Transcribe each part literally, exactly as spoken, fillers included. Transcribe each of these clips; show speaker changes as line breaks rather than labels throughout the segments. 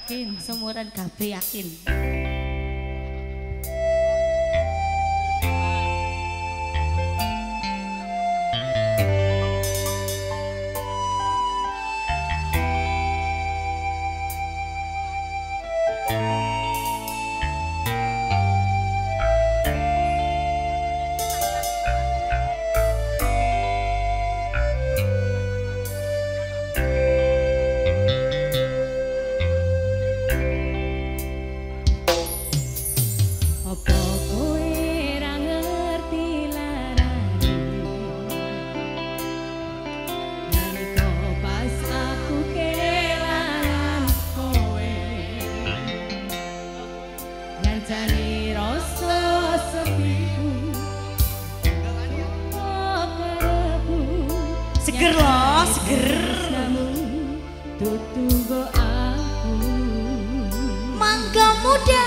yakin, semuran kabeh yakin.
Seger loh, seger.
Tutunggo aku
Mangga Muda.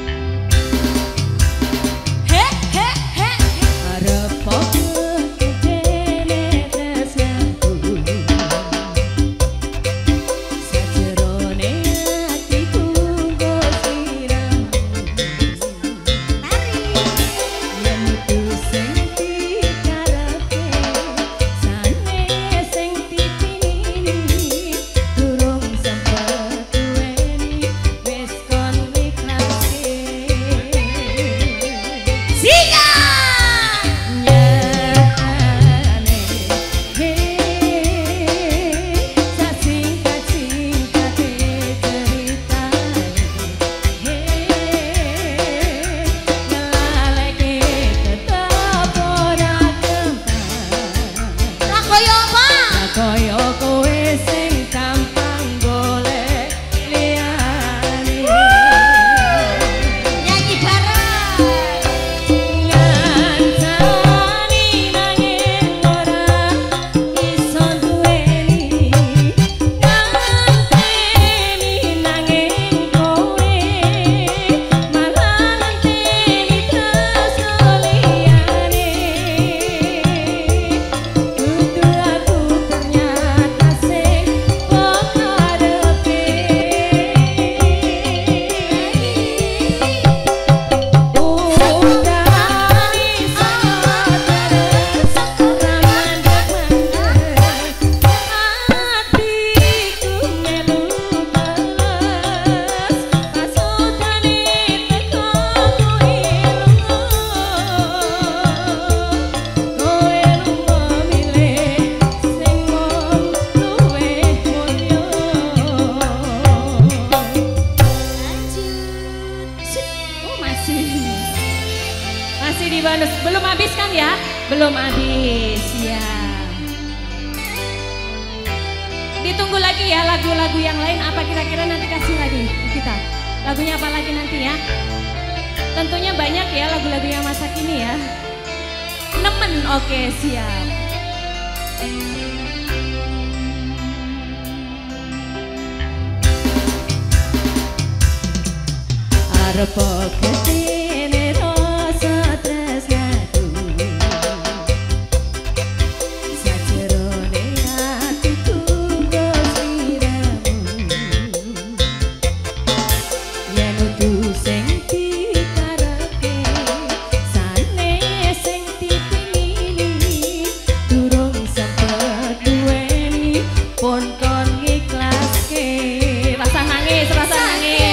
He he he arep podo gede Masih. Masih di bonus. Belum habis kan ya? Belum habis ya. Ditunggu lagi ya lagu-lagu yang lain, apa kira-kira nanti kasih lagi kita. Lagunya apa lagi nanti ya? Tentunya banyak ya lagu-lagu yang masa kini ya. Nemen, oke siap. Arep ketine rasa tresnaku sajerone atiku go sliramu yen kudu sing dikarepe sanes sing dipingini durung sempet duweni pun kon ngiklaske rasa nangis rasa nangis.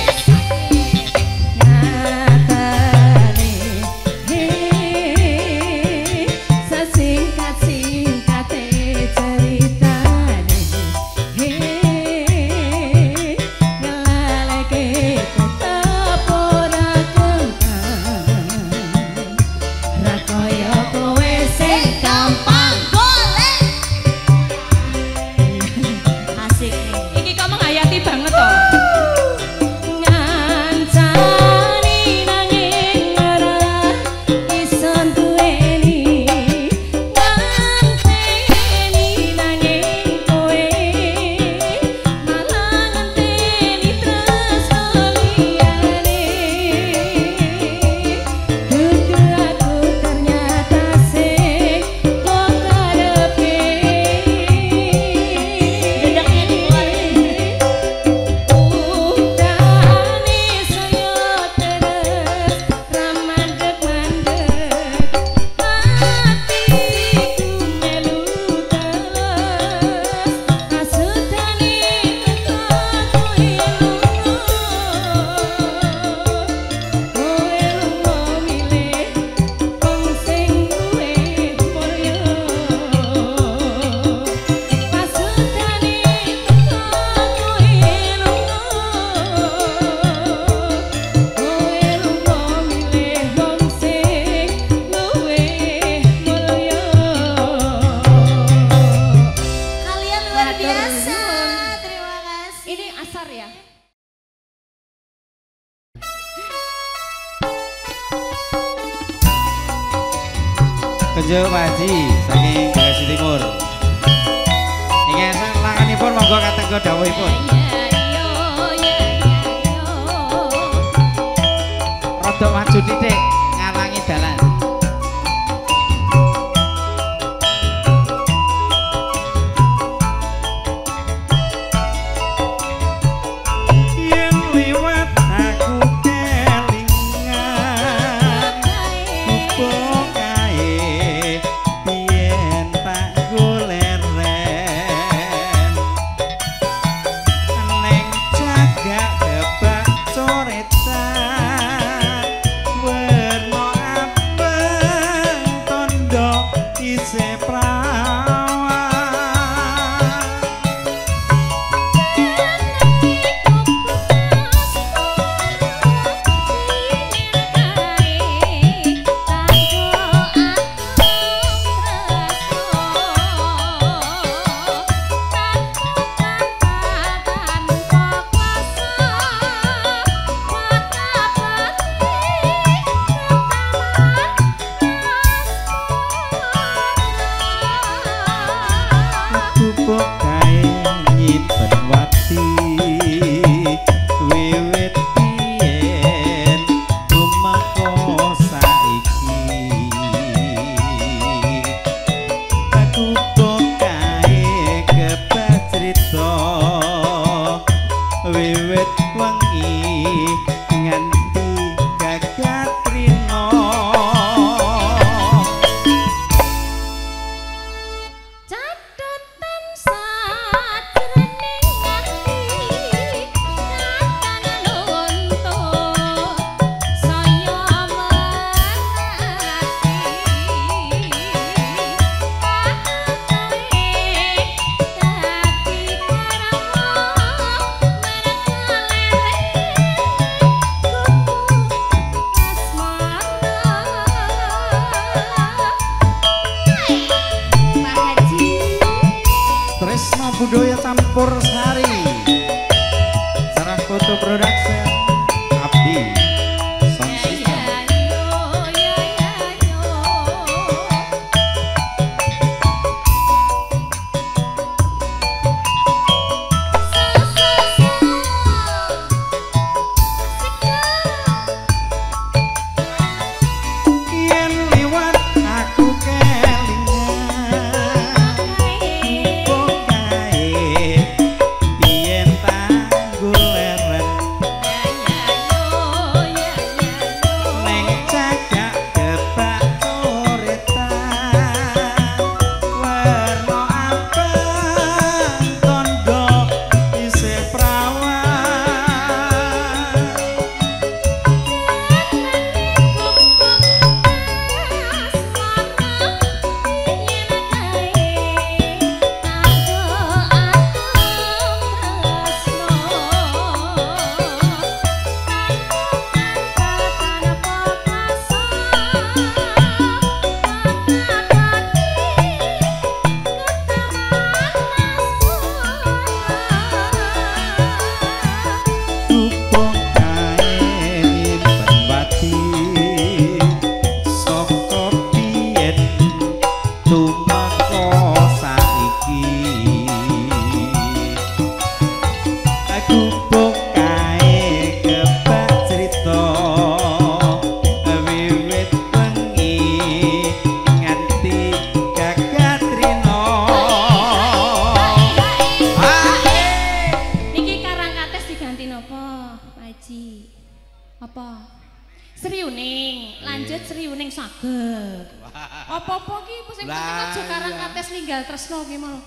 Kenjo Pak Haji saking Bekasi Timur. Ingin langanipun monggo katenggo dawuhipun. Rada maju titik ngalangi dalan.
Werna
budaya campur sari. Sarah Foto Production. Abdi. Sound System.
Apa? Seriuning, lanjut seriuning saged. Apa-apa ki sing penting aja karang kates ninggal tresno ki mau.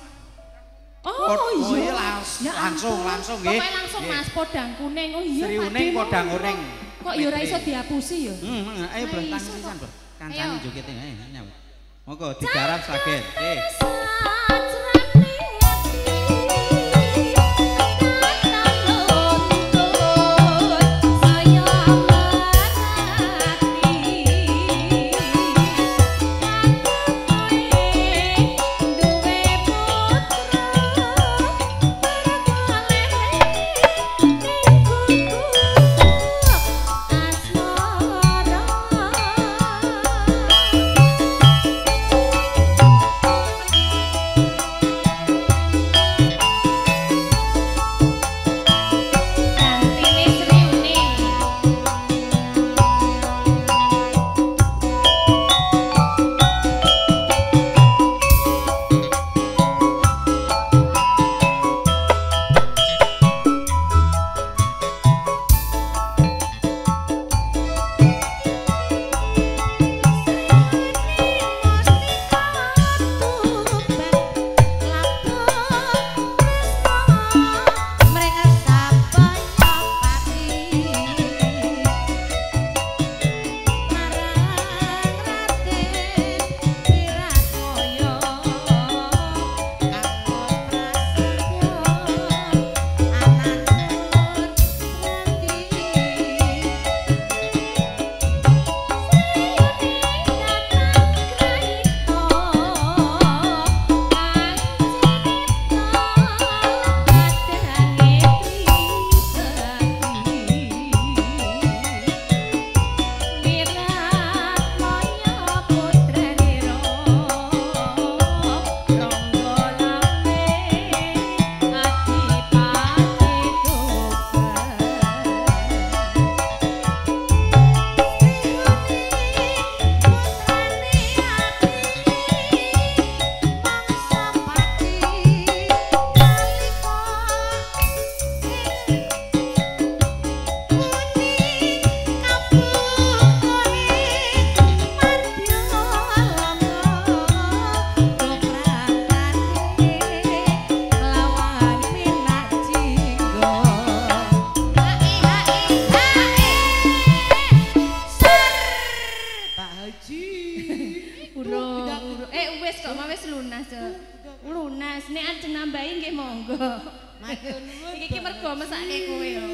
Oh iya,
langsung langsung nggih.
Pokoke langsung Mas podang kuning. Oh iya,
seriuning podang kuning.
Kok ya ora iso diapusi ya?
Heeh, ayo Bro, tangan pisan, Bro. Kancane joget ae. Monggo digarap saged. Nggih.
Lunas, nek ajeng nambahi nggih monggo. Matur nuwun. Iki mergo mesake kowe yo.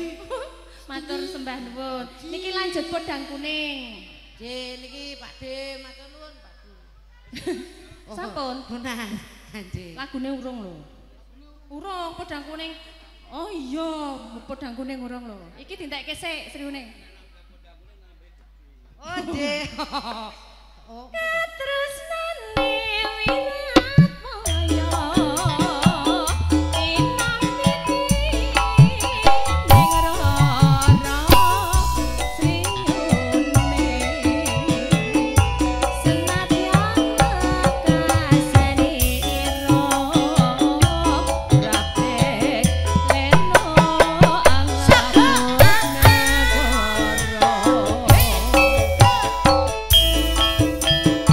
Matur sembah nuwun. Niki lanjut podang kuning.
Nggih, niki Pakde matur nuwun, Pakde.
Sampun.
Lunas. Nggih.
Lagune urung lho. Urung pedang kuning. Oh iya, pedang kuning urung lho. Iki dintekke sik sriune.
Oh, Dek. Oh.
Katresnane wirat moyo inang titi ning rara sriyune senadyan kasane ira rapek leno anggapane negara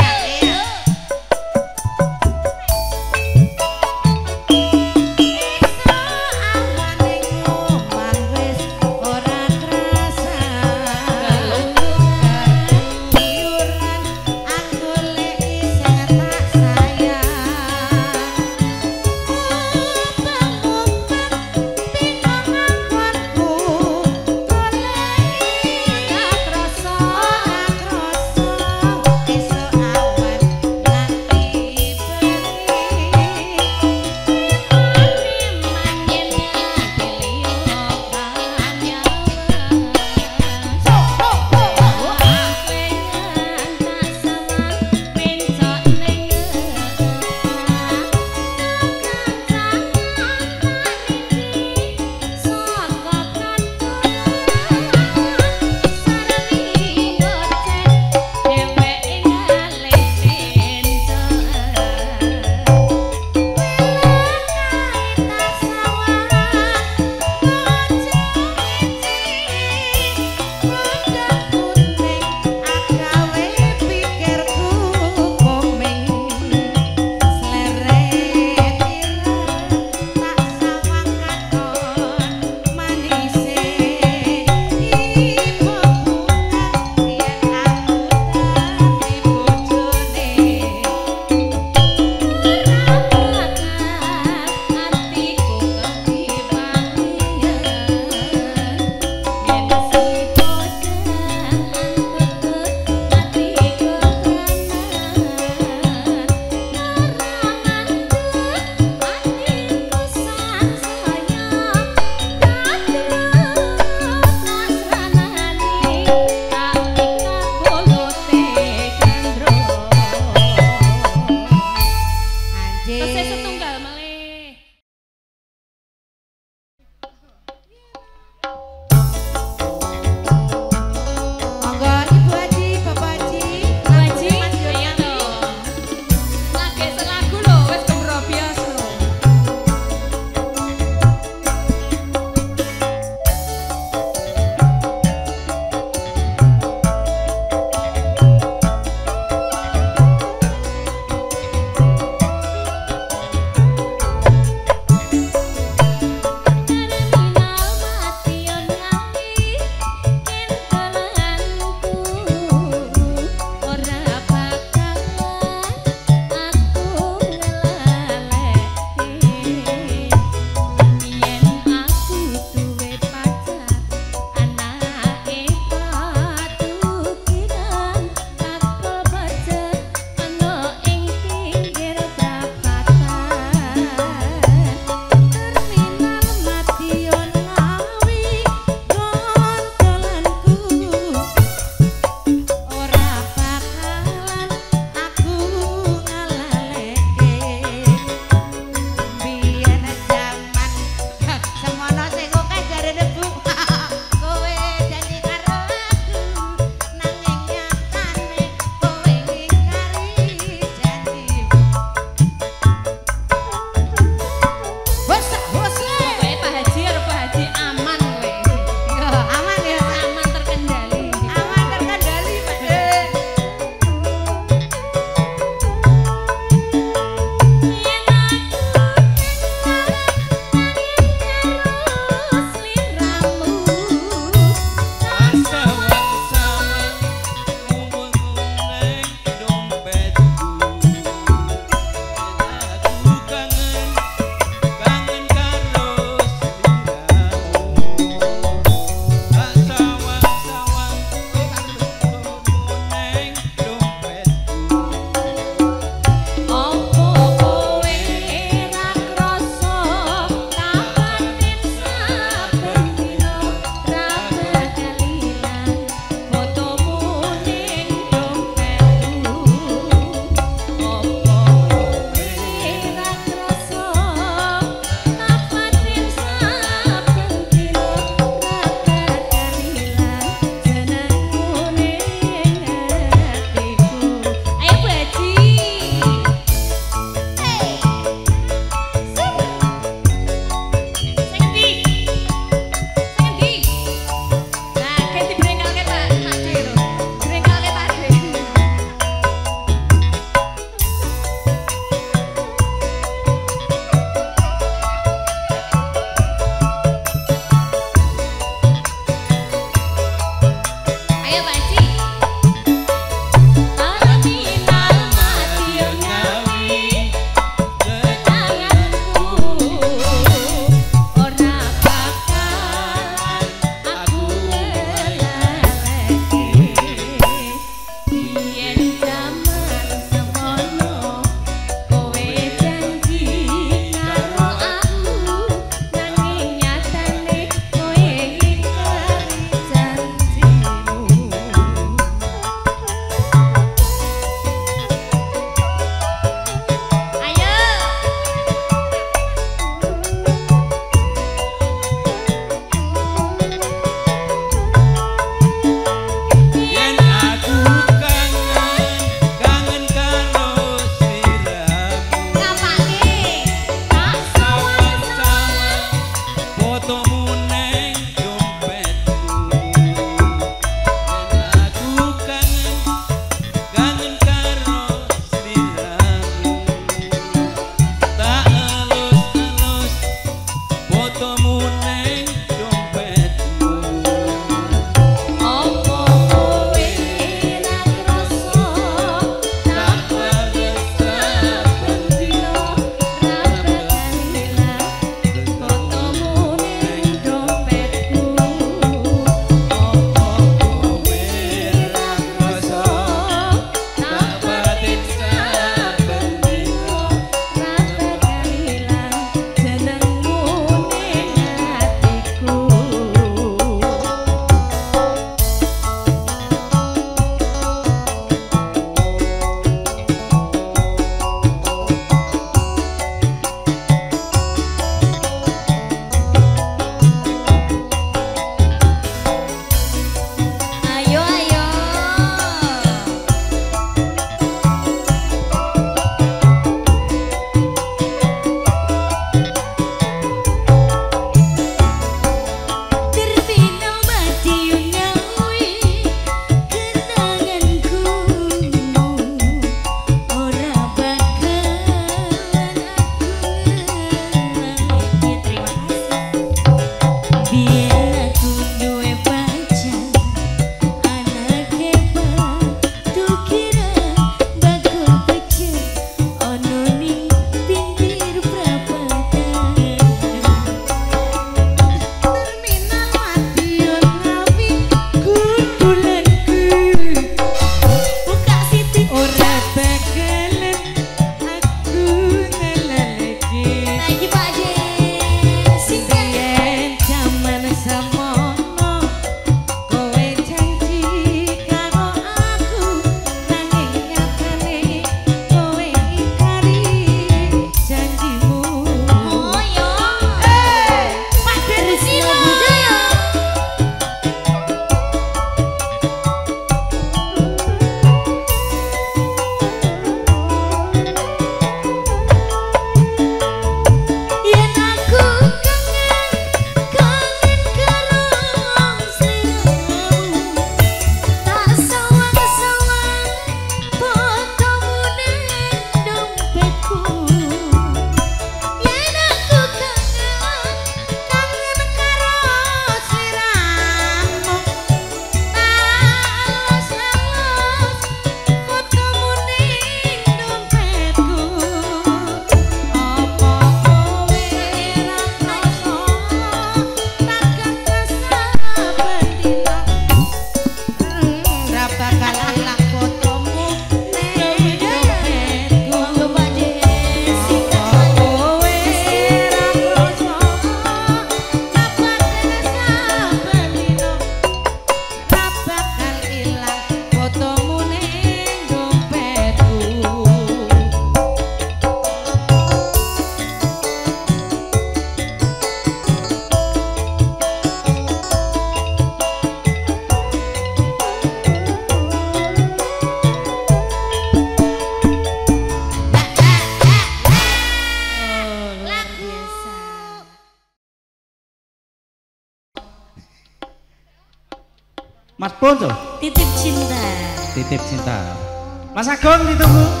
Mas Ponco.
Titip cinta.
Titip cinta. Mas Agung ditunggu.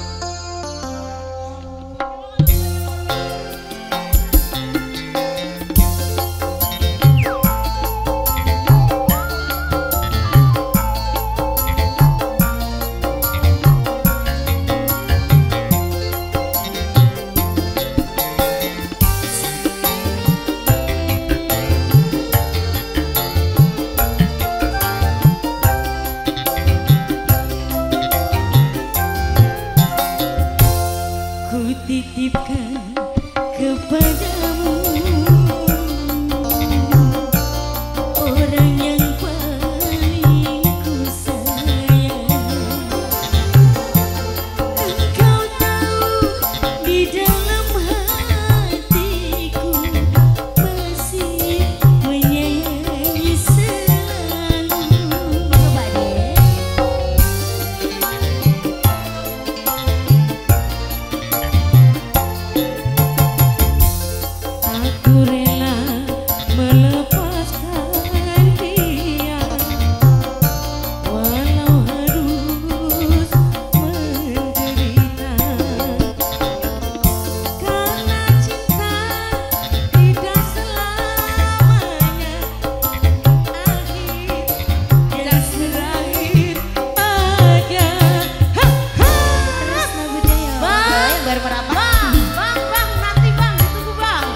Titipkan kepadamu orang yang paling ku sayang. Engkau tahu di dalam hatiku masih menyayangi selalu. Aku rela melepaskan dia walau harus menderita, karena cinta tidak selamanya akhir dan terakhir ada. Terus lagu dia bang baru berapa? Bang bang nanti bang ditunggu bang.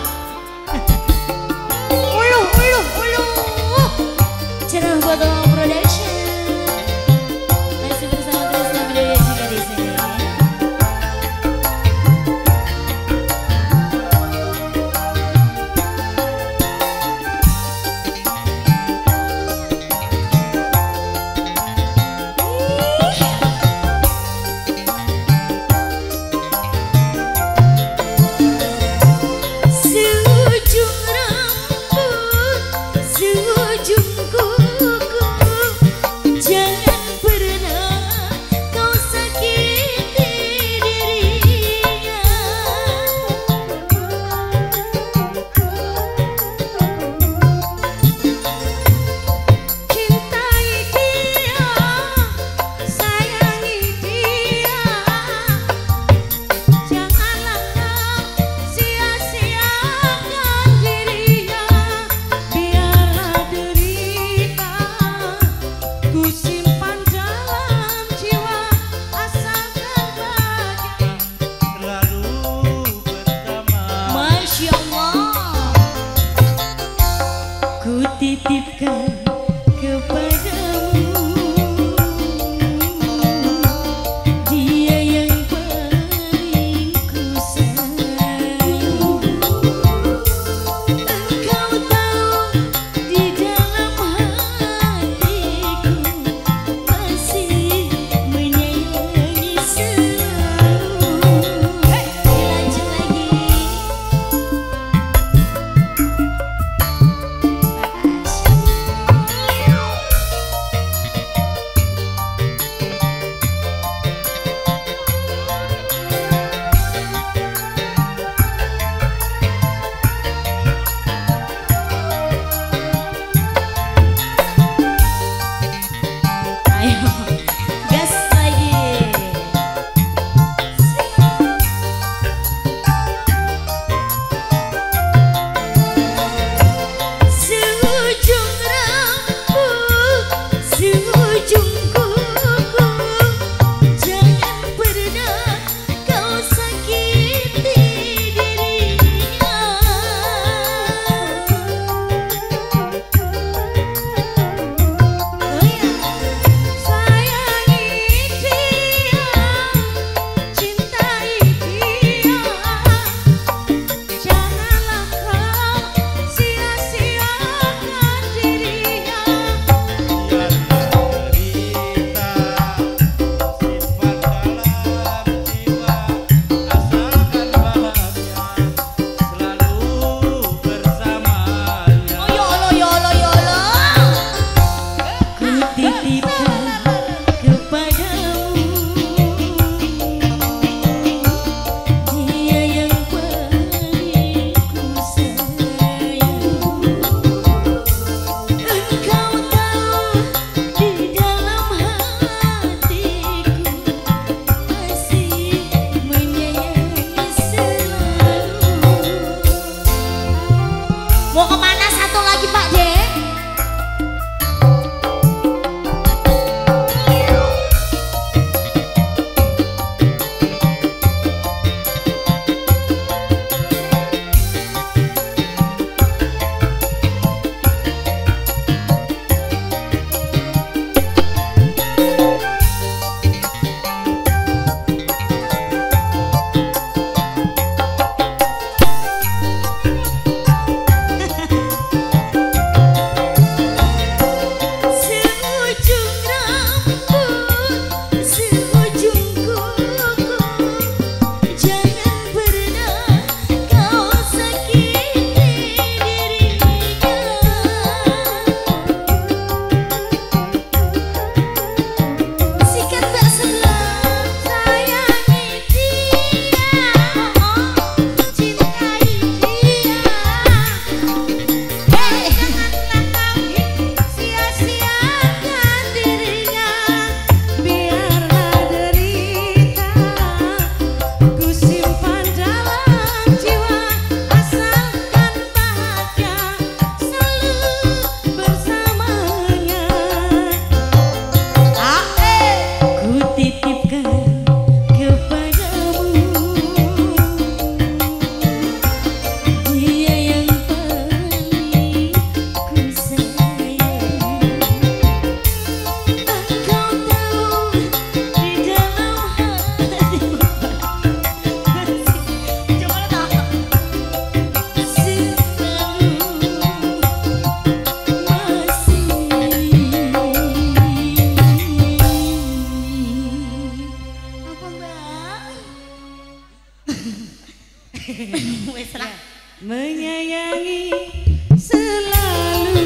Ulu ulu ulu. Cerah Botol Production. Masih bersama Tresna Budaya juga di sini. Seujung rambut, seujung kuku, menyayangi selalu.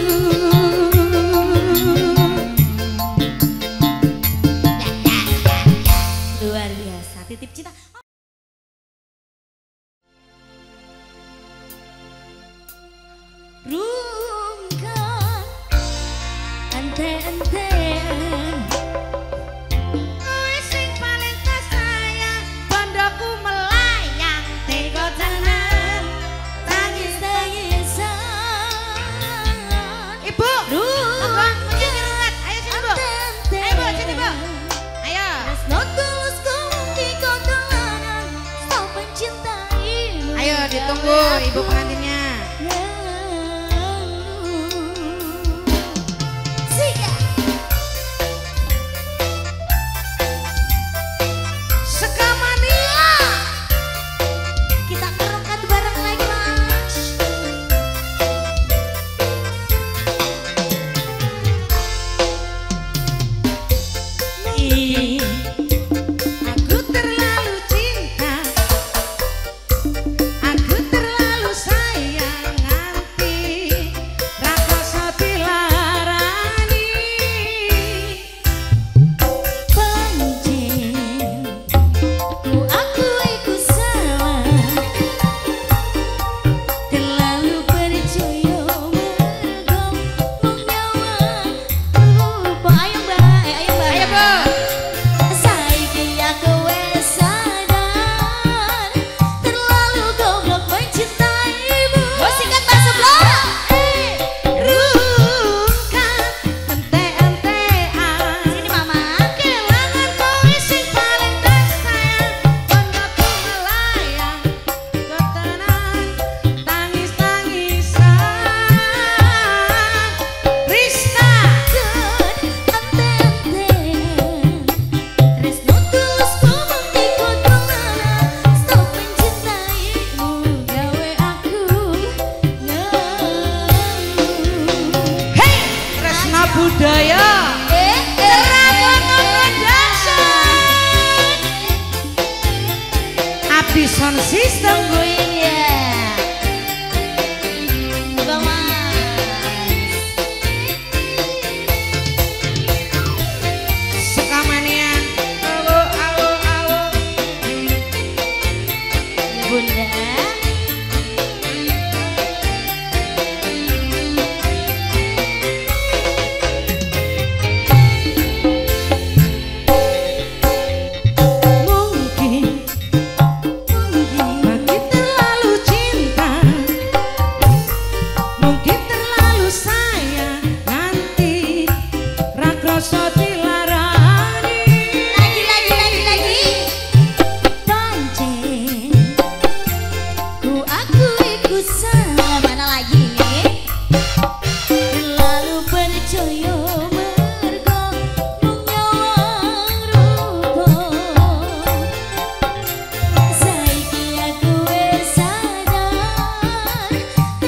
Luar biasa, titip cinta. Rungkat ente-entean kowe sing paling tersayang, bondoku melayang tega tenan tangis-tangisan. Ibu, rungkat menyerut. Ayo sini Bu. Ayo Bu, sini Bu. Ayo. Tresno tulus kau dikotolan, stop mencintaimu. Ayo ditunggu Ibu pengantinnya. Budaya Abdi Sound System gue ya. Sekamania awo awo awo Bunda.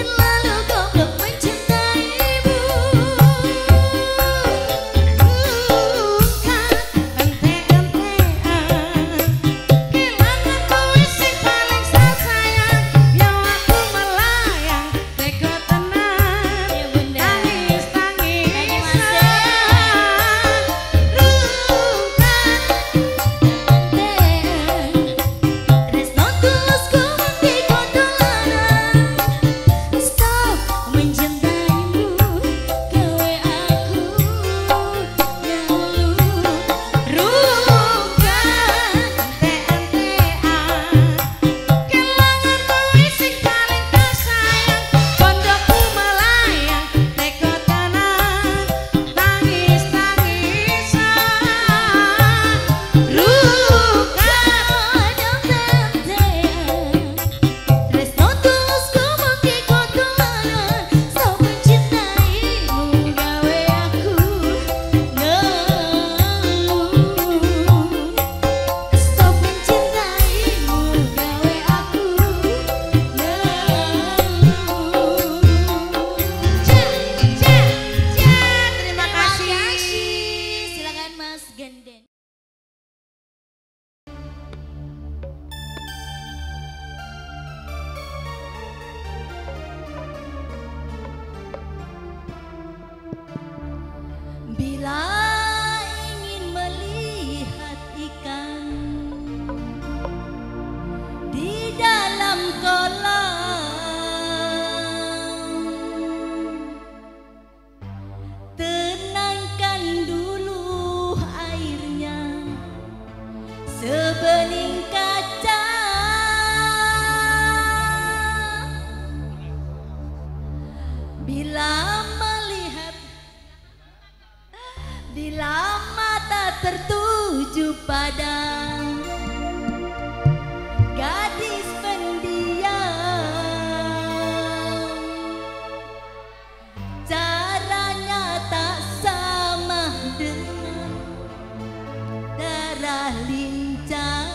Ooh.
Bila mata tertuju pada gadis pendiam, caranya tak sama dengan darah lincah.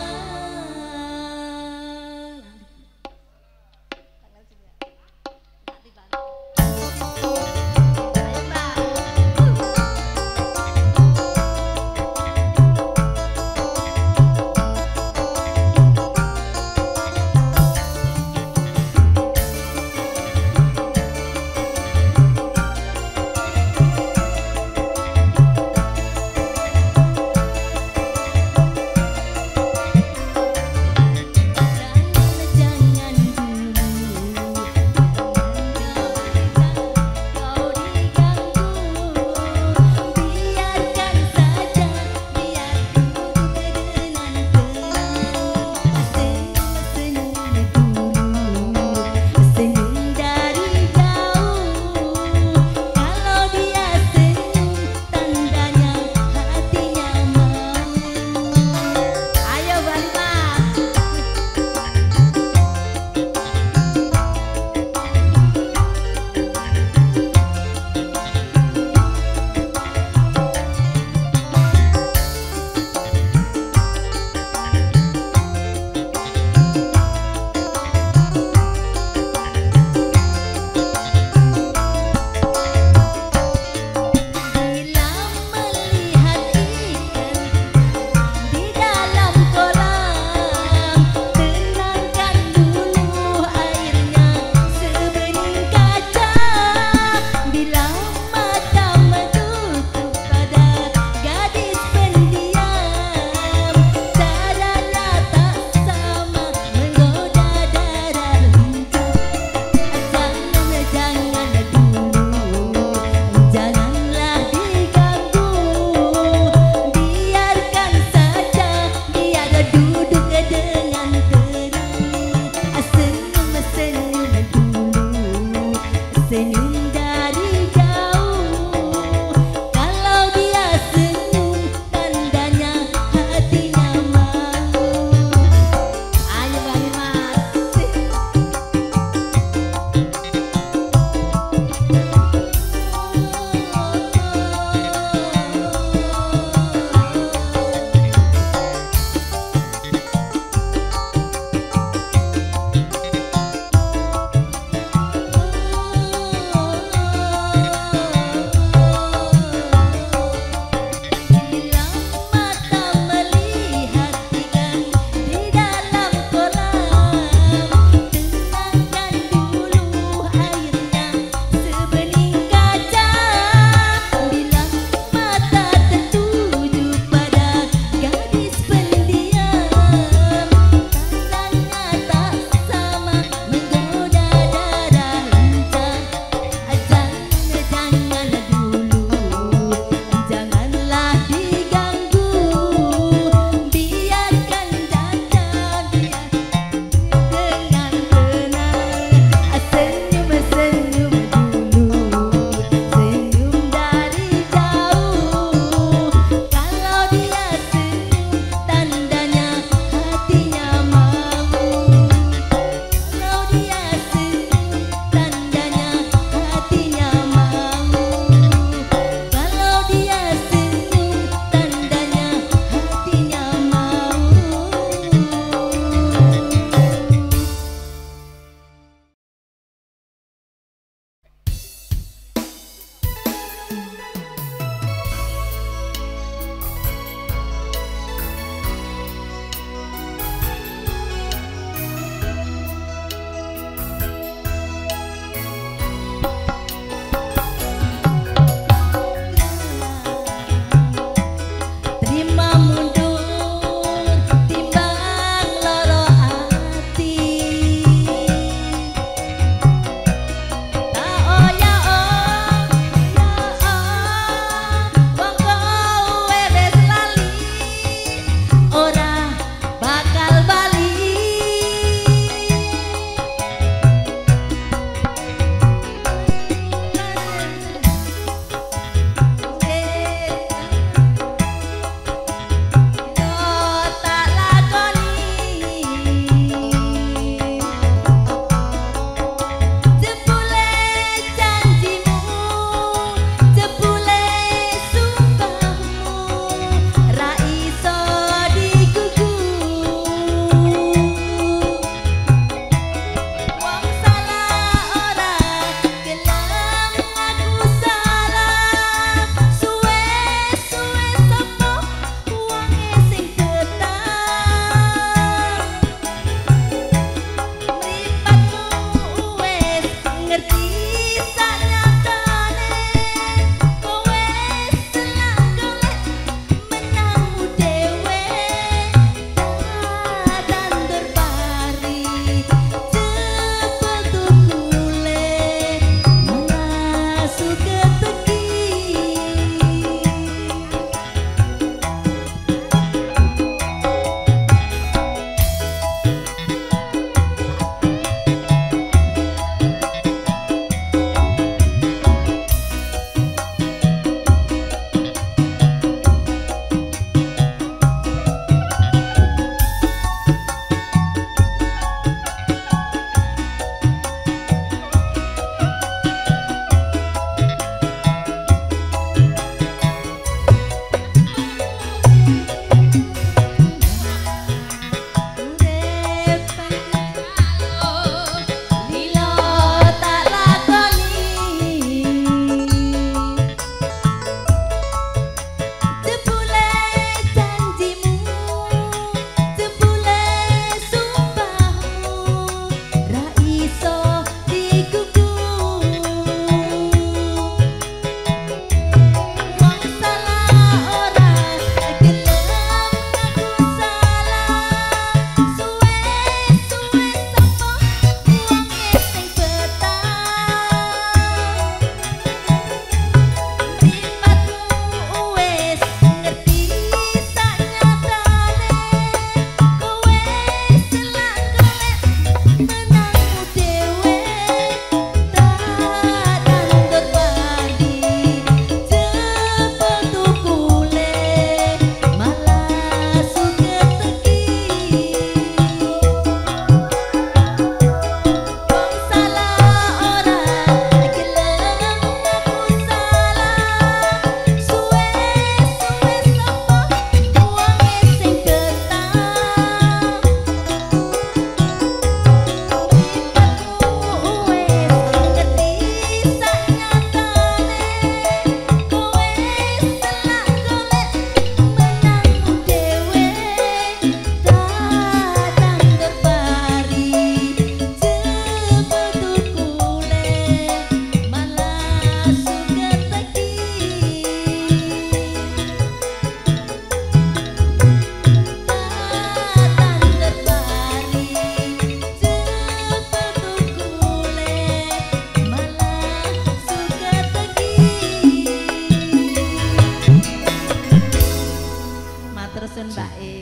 sampun Mbak E.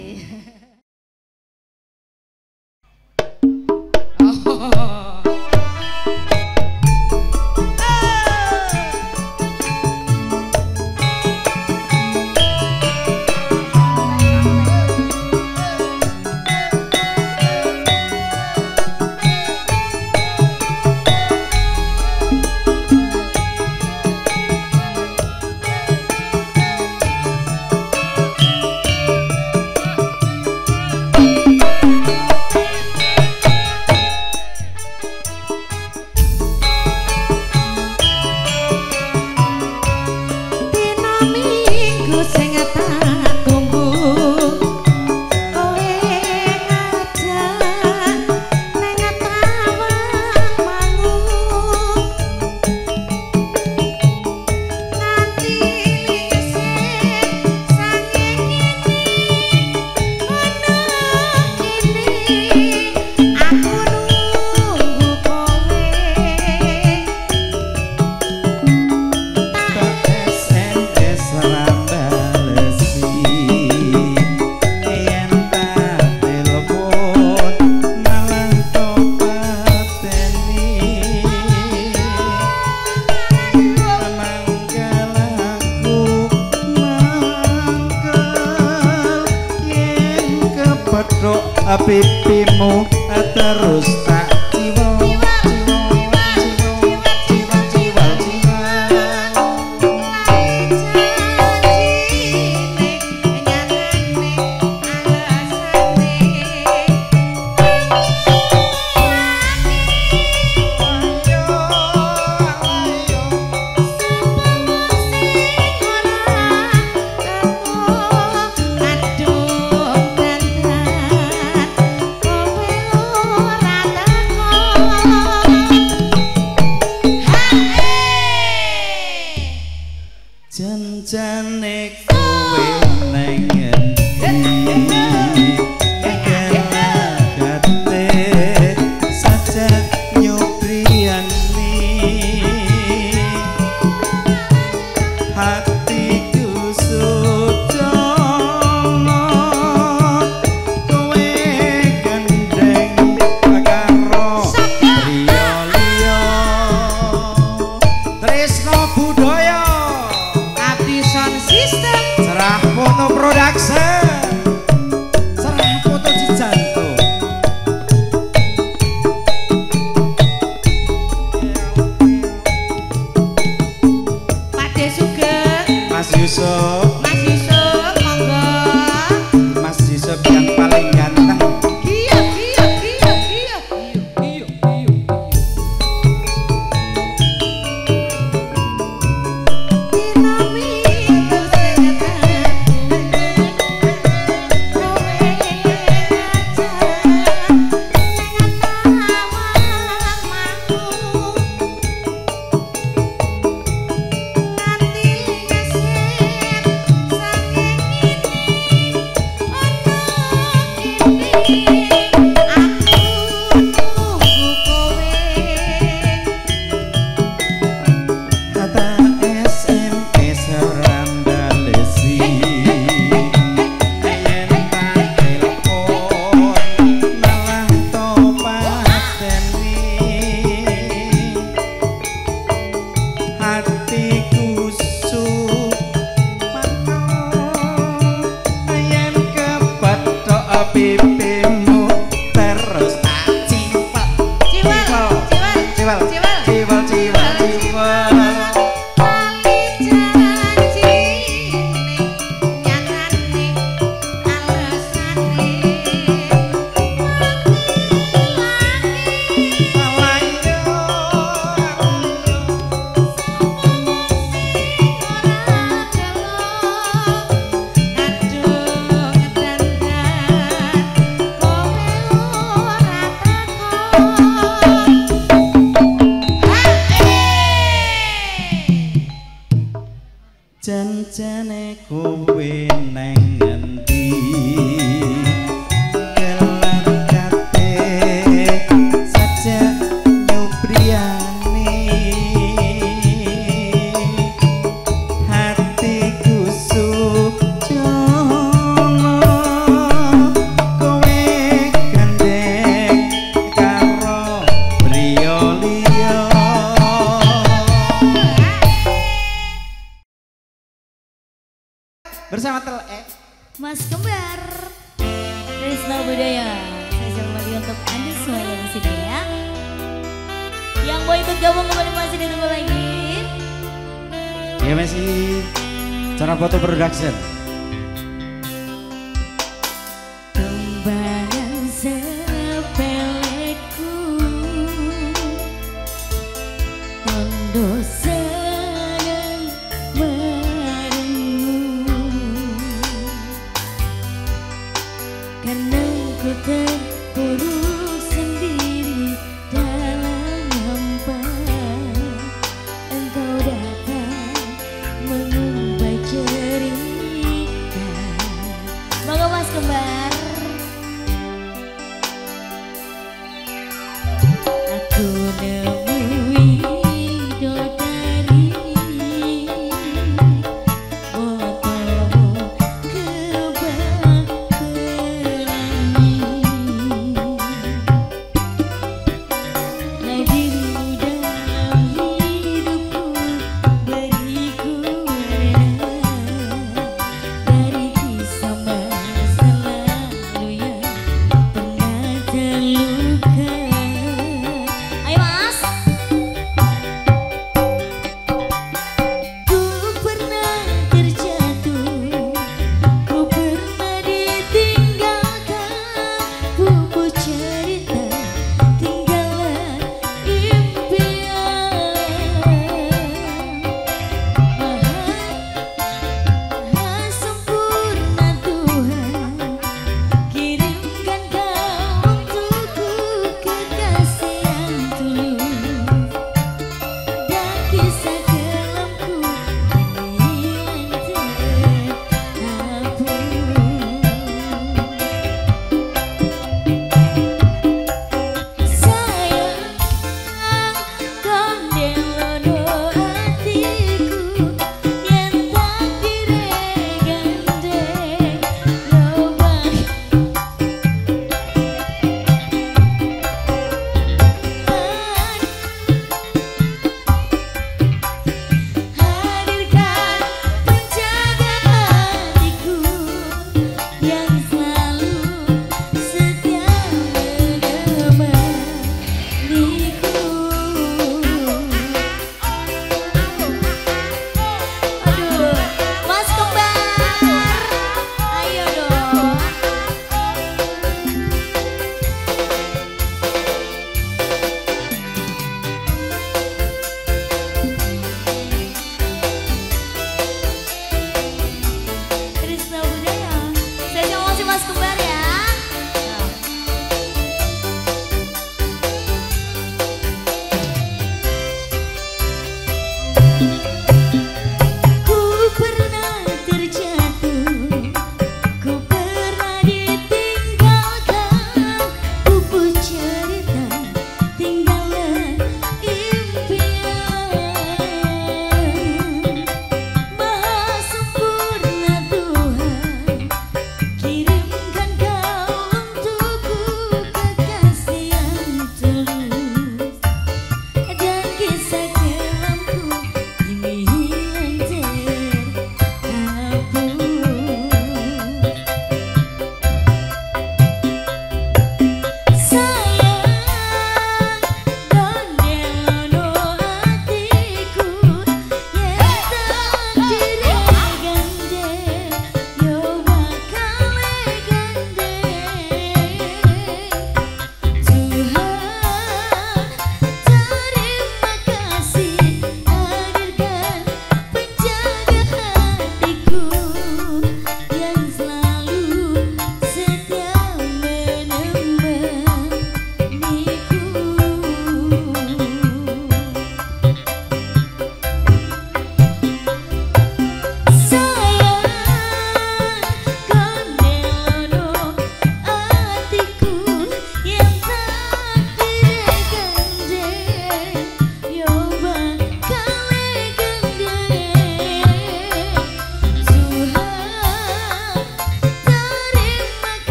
pipimu terus tak jiwa janjane kowe nang ngendi kelagate sajak nyobriani hatiku sudono kowe gendeng karo liya-liya tresno budaya
System
Serah foto production Serah foto Cijanto
Pak De Sugeng
Mas Yusuf
Mas Yusuf monggo
Mas Yusuf yang paling ganteng
giok giok giok giok giok giok pipimu terus tak ciwal ciwal ciwal ciwal ciwal ciwal ciwal kali janji nyatane alesane
janjane kowe nang ngendi kelagate sajak nyobriani hatiku sudono bersama Tel E.
Mas Kembar.
Trisno Budaya. Spesial kembali untuk Anda semuanya di sini ya. Yang mau ikut gabung kembali masih ditunggu lagi.
Ya masih cara foto production.
Kembaran sepeleku tondo senang merindu karena ku terpuruk sendiri dalam hampa. Engkau datang mengubah cerita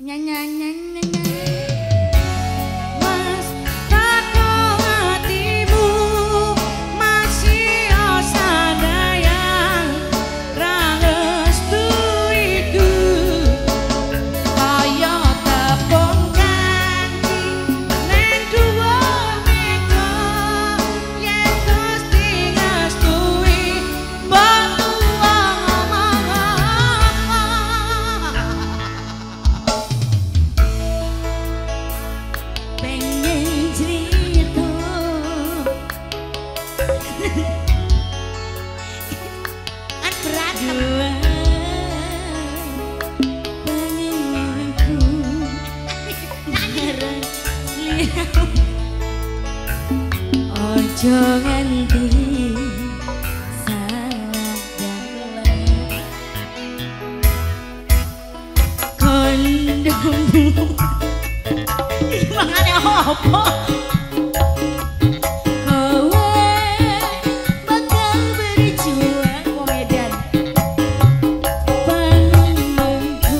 Mas tako hatimu masih sadayang rangestu iku kaya tepung kanthi ning dhuwur mega yen Gusti ngestui mbok pengen cerita kan berat ojo nganti salah dalam kondommu mangannya apa? Kowe bakal berjuang Medan panggungku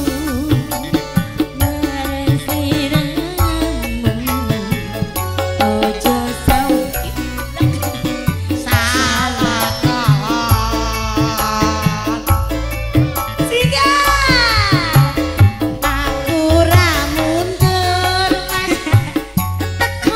bersiramu ojo sampai salah kawan sehingga aku ramundur teko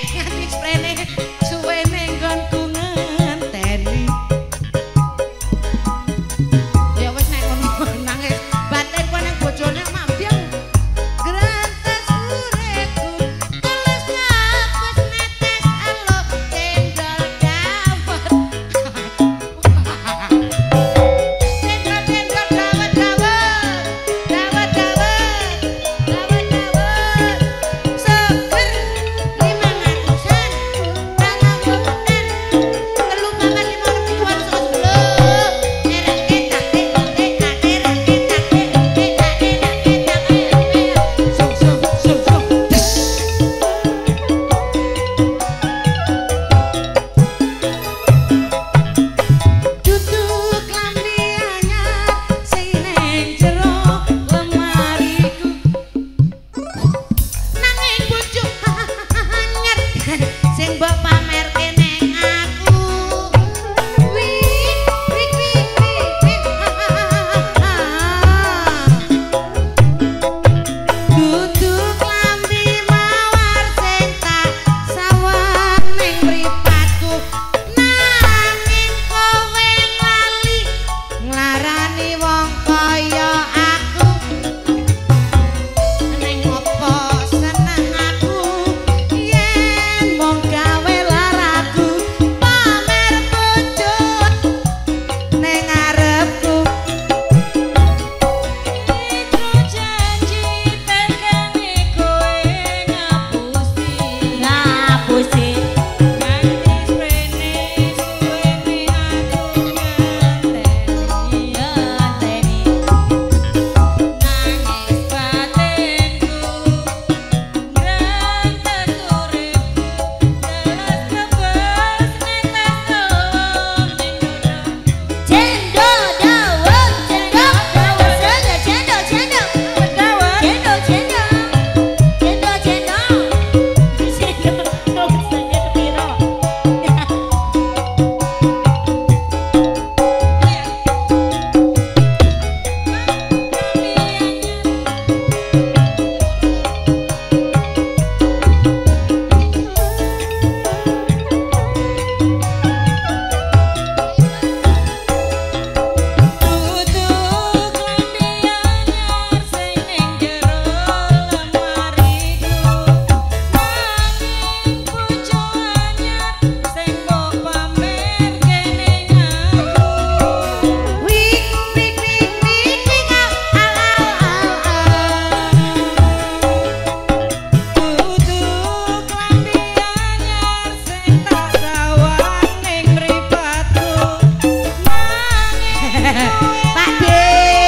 nganti sprene suwene nggonku ngenteni. Ya wis nek ngono nangis batin kok nang bojone mambyang. Grantes uripku tulus ngapus netes elo cendol dawet. Cendol cendol dawet dawet. Dawet dawet. Dawet dawet. Seger limang atusan. Tanah bulan. Telu papat lima ribuan sepuluh. Erak ketak ketak ketak erak ketak ketak ketak erak ketak ketak. Sung sung sung sung. Des. Duduk lambi anyar sing neng jero lemariku. Nanging bojo anyar sing mbok pamerke neng aku. Wih, wih, wih, wih, wih. Duduk lambi mawar sing tak sawang ning mripatku. Nanging kowe lali nglarani wong kaya aku. Neng opo seneng aku yen mung gawe laraku pamer bojo ning ngarepku.
Itu janji tekane kowe ngapusi.
Ngapusi.
Nganti sprene suwene aku ngenteni.
Ngenteni.
Nangis batinku grantes uripku telas kebas netes tolong ning dodoku.
Cendol dawet, cendol dawet saja, cendol cendol dawet, cendol cendol, cendol cendol, cendol dawet saja kepiro.
Duduk lambi anyar sing ning jero lemariku. Nanging bojo anyar sing mbok pamerke ning aku.
Wih, wih, wih, wih, wih, al, al, al, al.
Duduk lambi anyar sing tak sawang ning mripatku. Nanging
Pak De.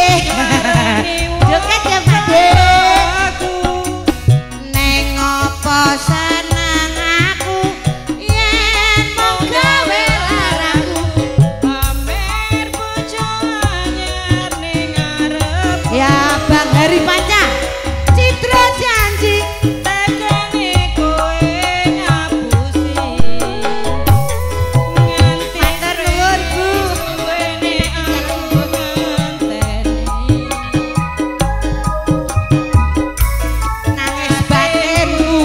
Joget ya Pak De.
aku
Neng opo seneng aku yen mung gawe laraku.
pamer bojo anyar ning ngarep.
Ya Bang Hari Panca Citra janji
Tekane kowe ngapusi. Nganti
Matur nuwun, Bu.
suwene aku ngenteni.
nangis batinku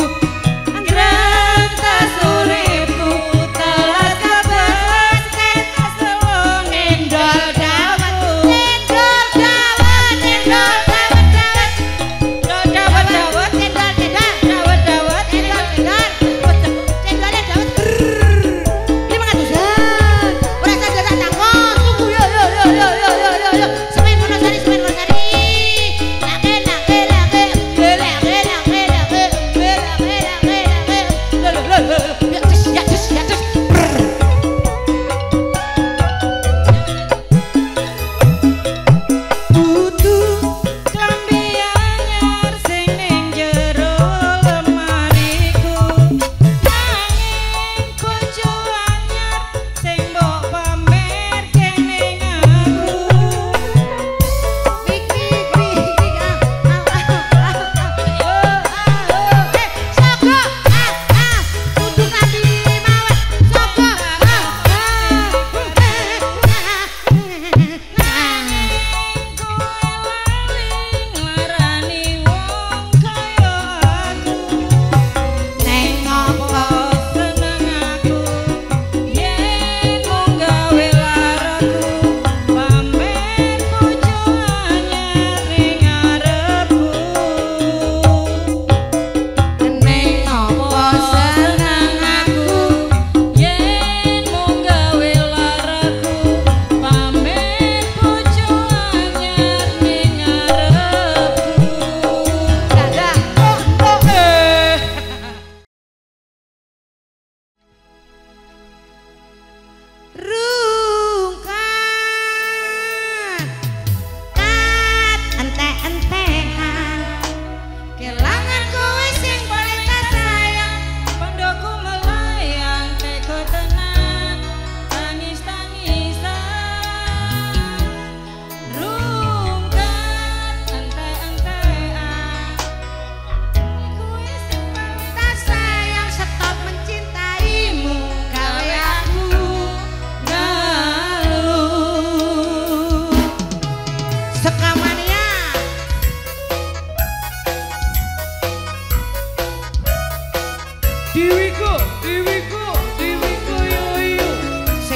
Grantes uripku telas kebas netes tolong ning
cendol
dodoku.
dawet cendol dawet cendol dawet dawet
Dawet dawet
cendol cendol
dawet dawet
cendol cendol cendolnya dawet lima ratusan ora sadar tak takon tunggu yo yo yo yo yo yo yo yo semen Wonosari semen Wonosari lake lake lake lake lake lake lake lake lake ya cis ya cis ya cis
Duduk lambi anyar sing ning jero lemariku. Nanging bojo anyar sing mbok pamerke ning aku.
wik wik wik wik ah ah ah ah oh ah oh eh soko ah ah duduk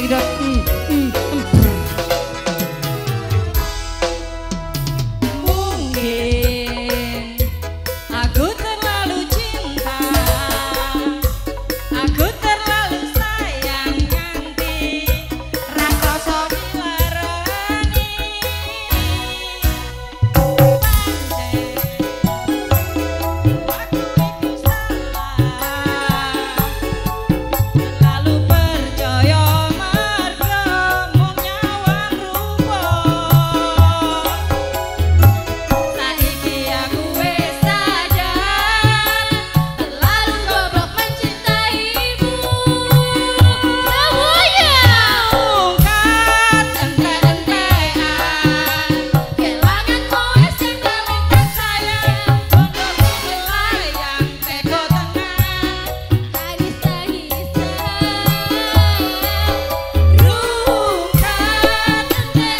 sidot. Mm, mm, mm.
Mungkin aku terlalu cinta, aku terlalu sayang nganti
Rakoso
dilarani. Lalu percaya marga mung nyawang rupa. Saiki aku wis sadar terlalu goblok mencintaimu. Semuanya ungkap entek-entekan kelanganmu wis sing terlintas sayang. Bodohku melayang teko tenang tangis-tangisan. Rungkat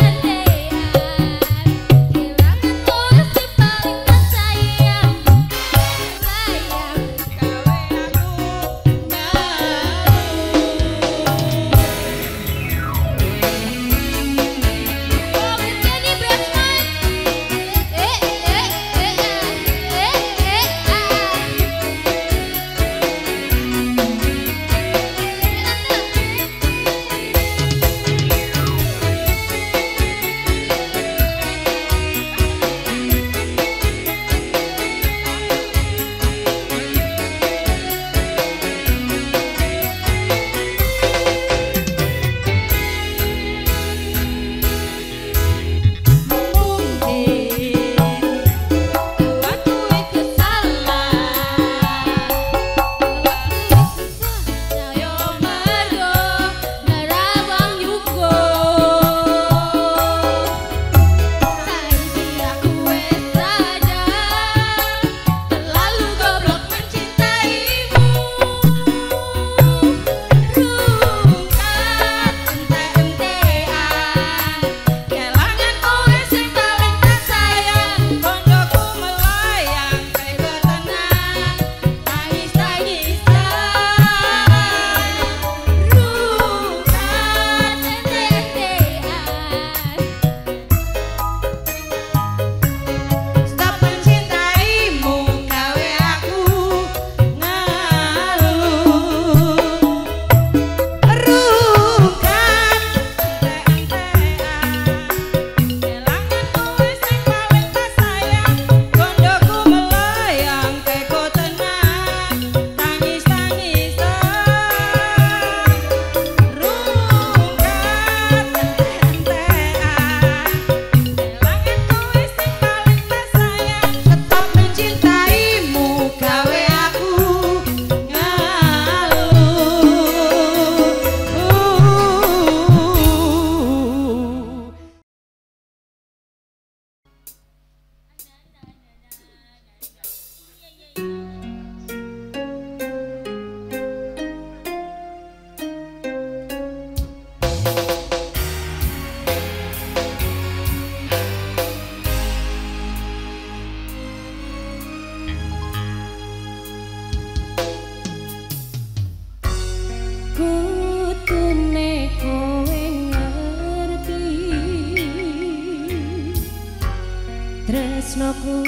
tresnoku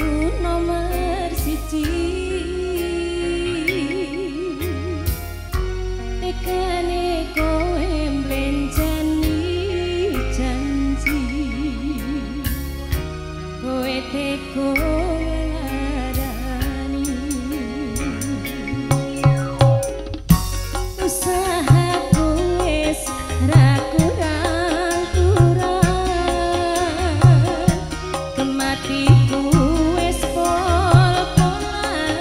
nomor siji tekane kowe mblencani janji kowe teko ngarani usahaku wis ra kurang-kurang kematiku wis pol-polan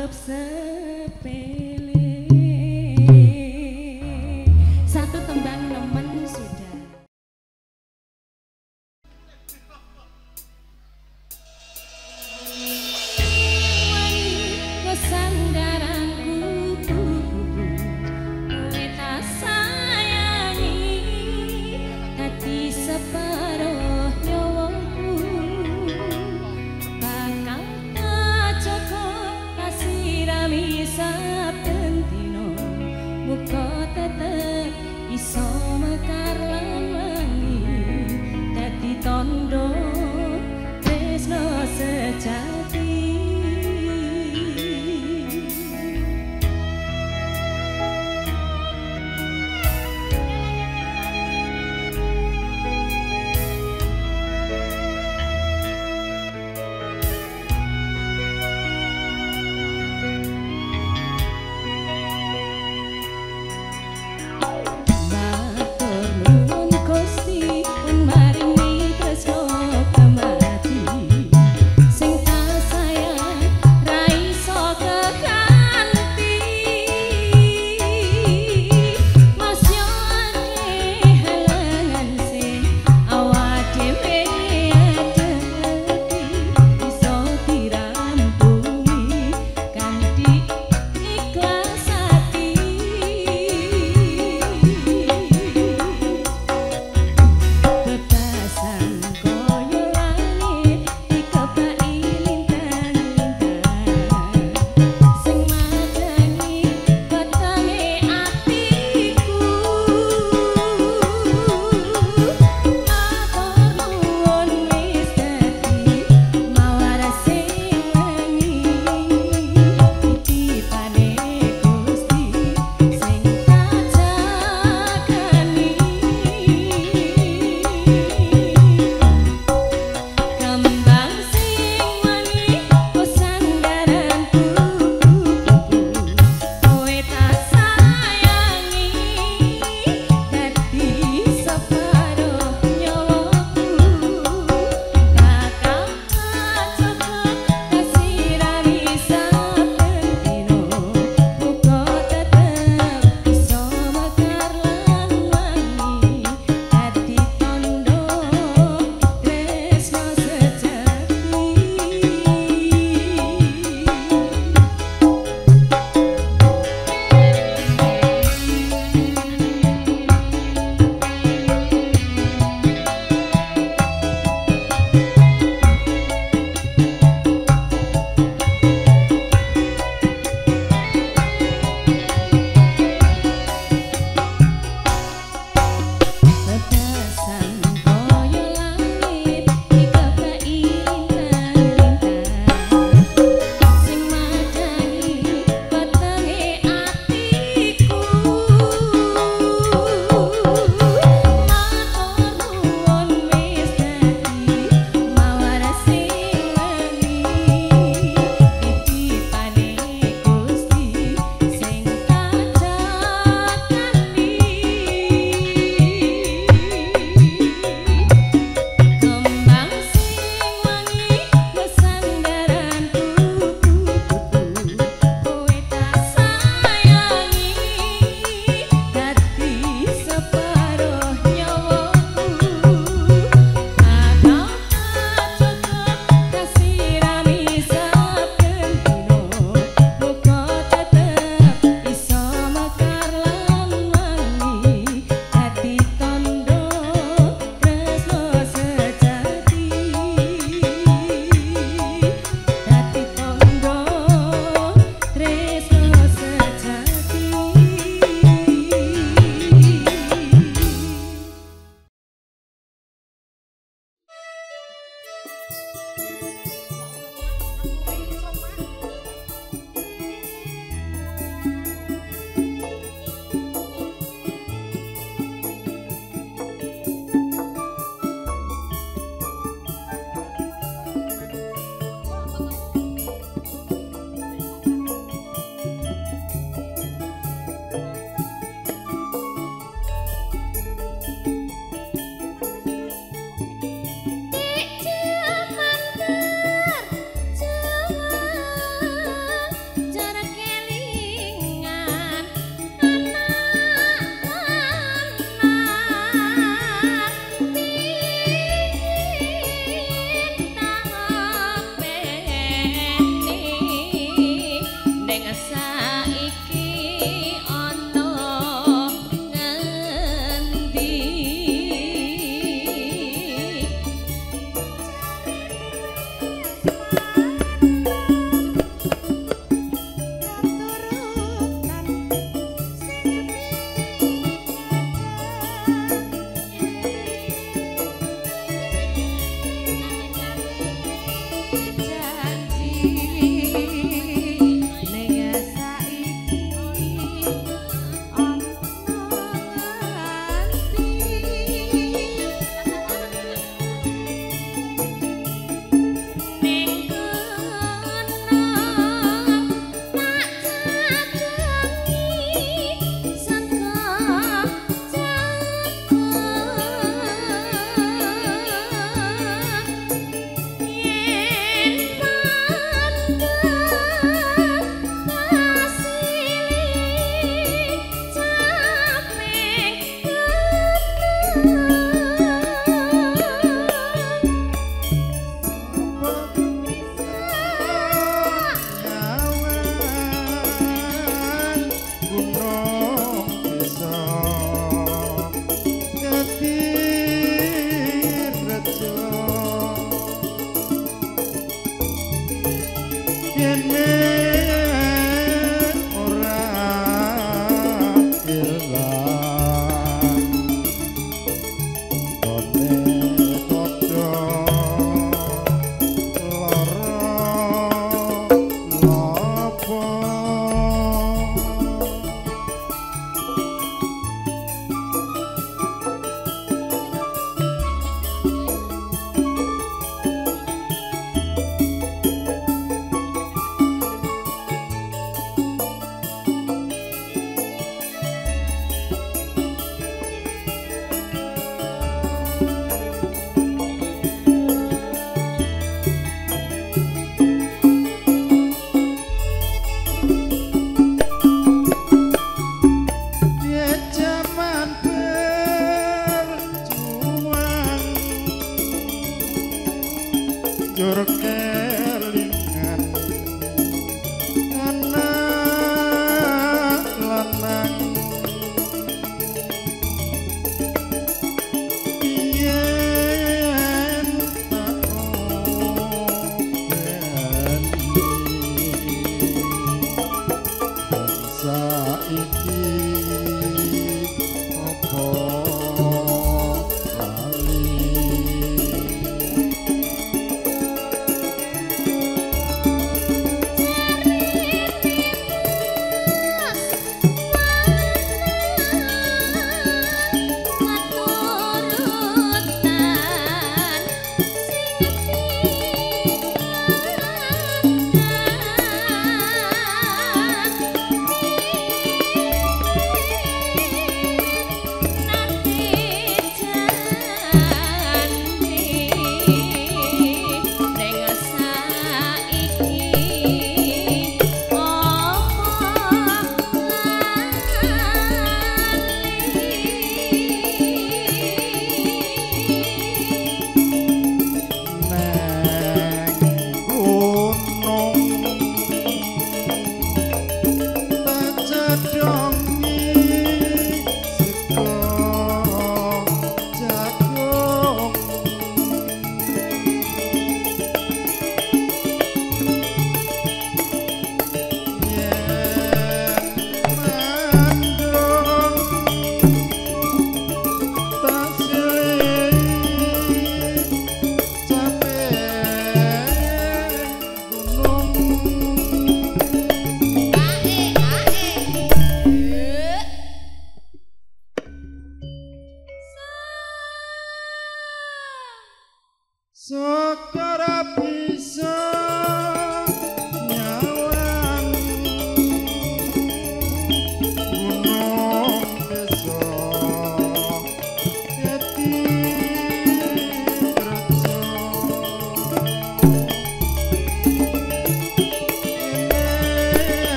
anggap sepele. Satu tembang nemen sudah. Wani sandaranku, kowe tak sayangi, hati separuh nyawaku bakal tak cukup kasih rami satu.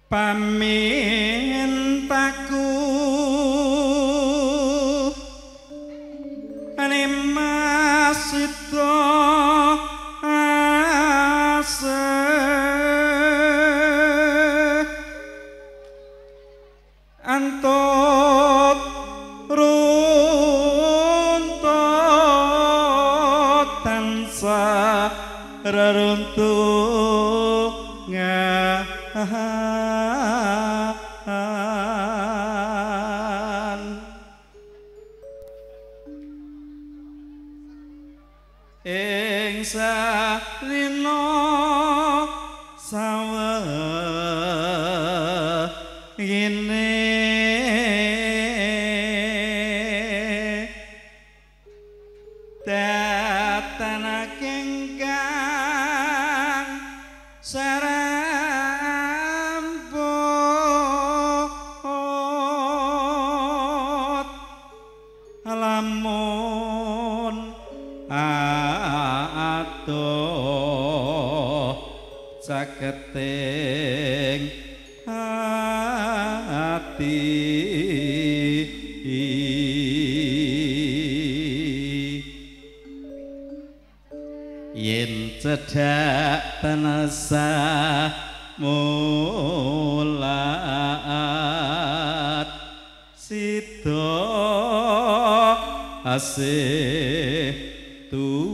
pamintaku ane masito ase antot runtut tansah reruntungan ing sarina sawegene datanake ingkang sarempot lamun atuh caketing hati yen cedhak tanasa mulat sida asih tu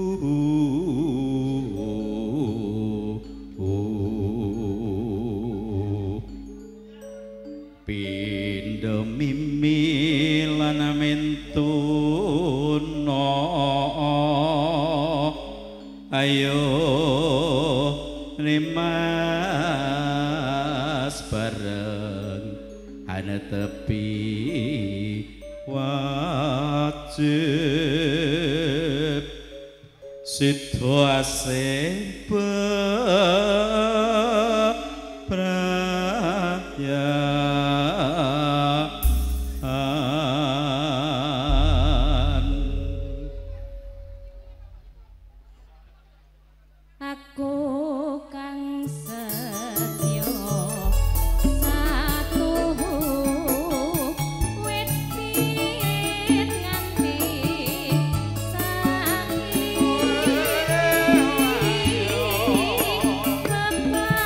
pindha mimi lan mentuna ayo rimas bareng ana tepi wajib situasi beperayaan
aku kang setya satu wit pit nganti saiki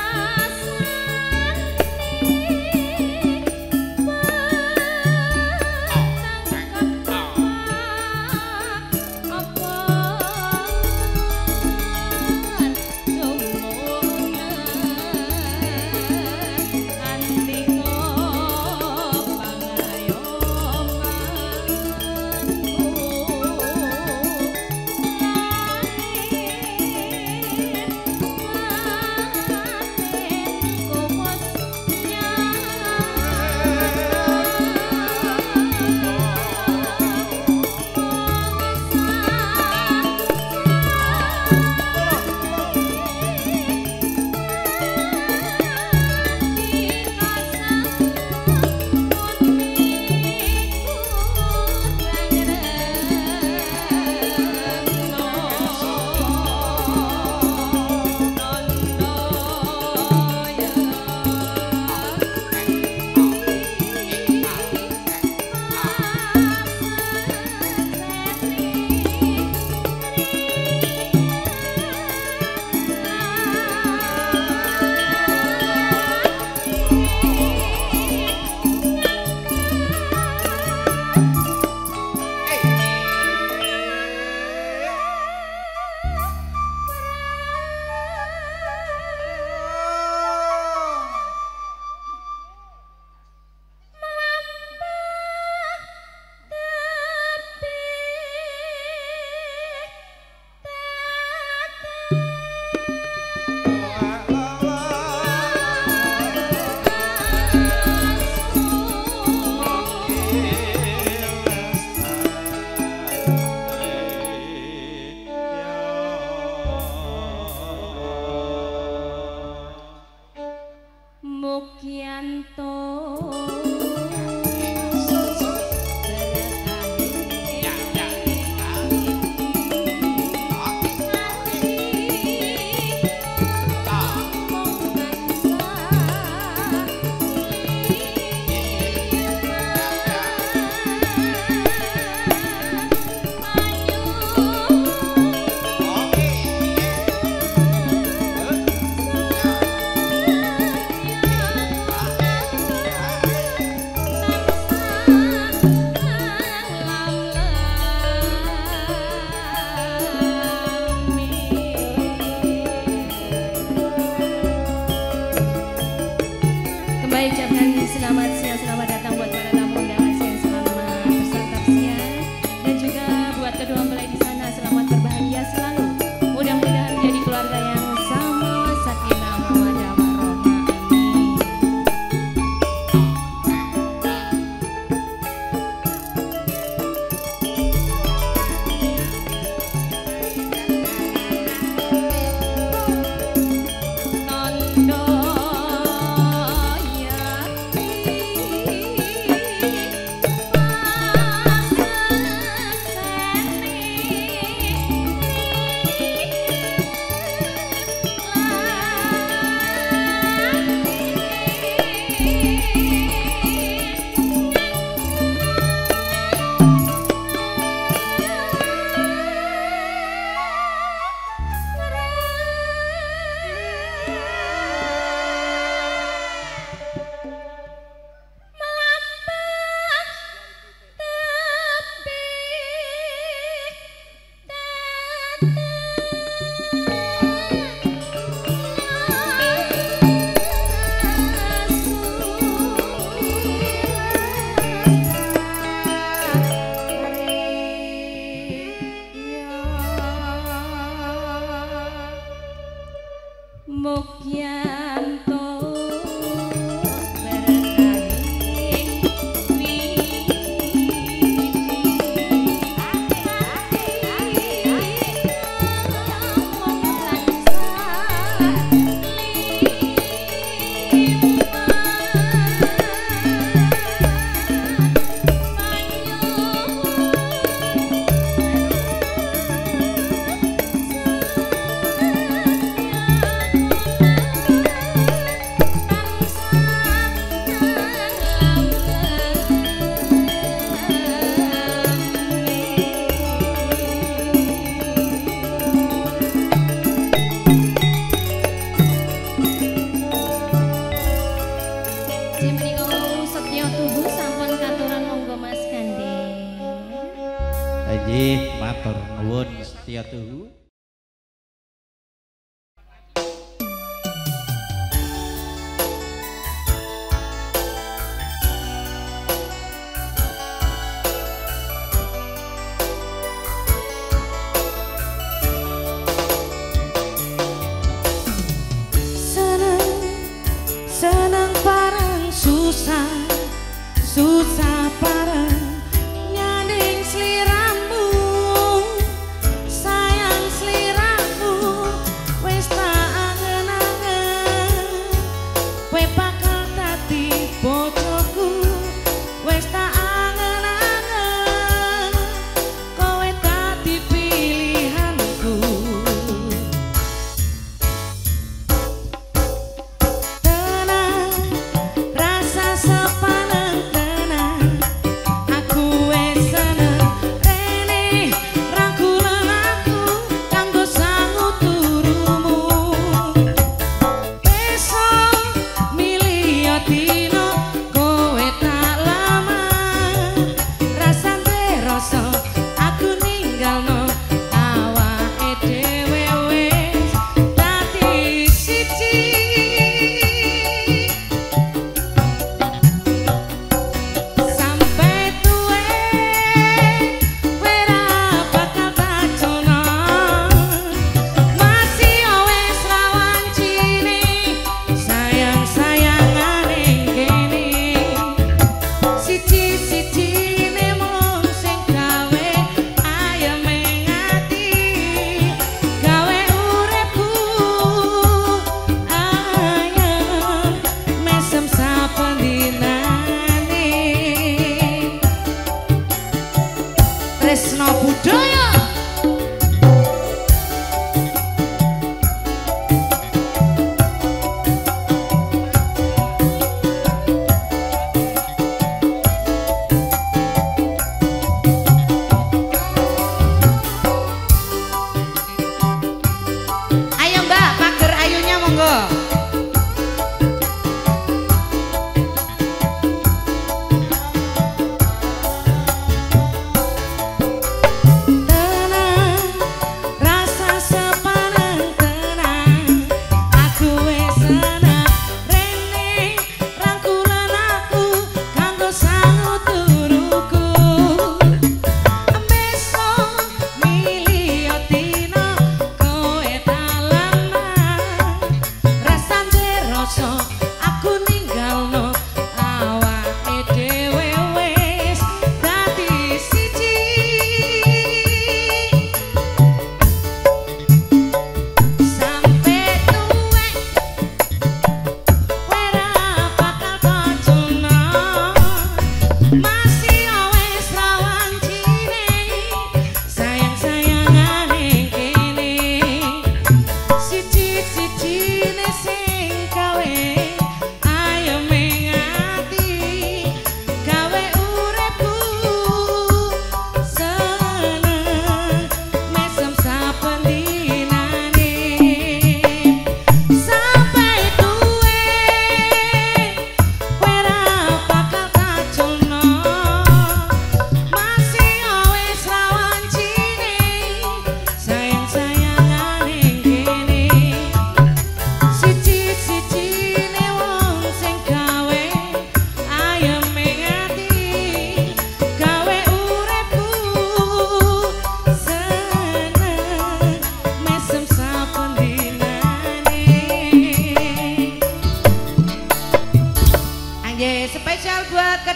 saya ucapkan selamat siang, selamat datang buat para tamu undangan yang selamat bersantap siang, dan juga buat kedua mempelai di sana selamat berbahagia selalu. Mudah-mudahan menjadi keluarga yang sama, sakinah mawaddah warahmah. Amin. Tondo Mukyanto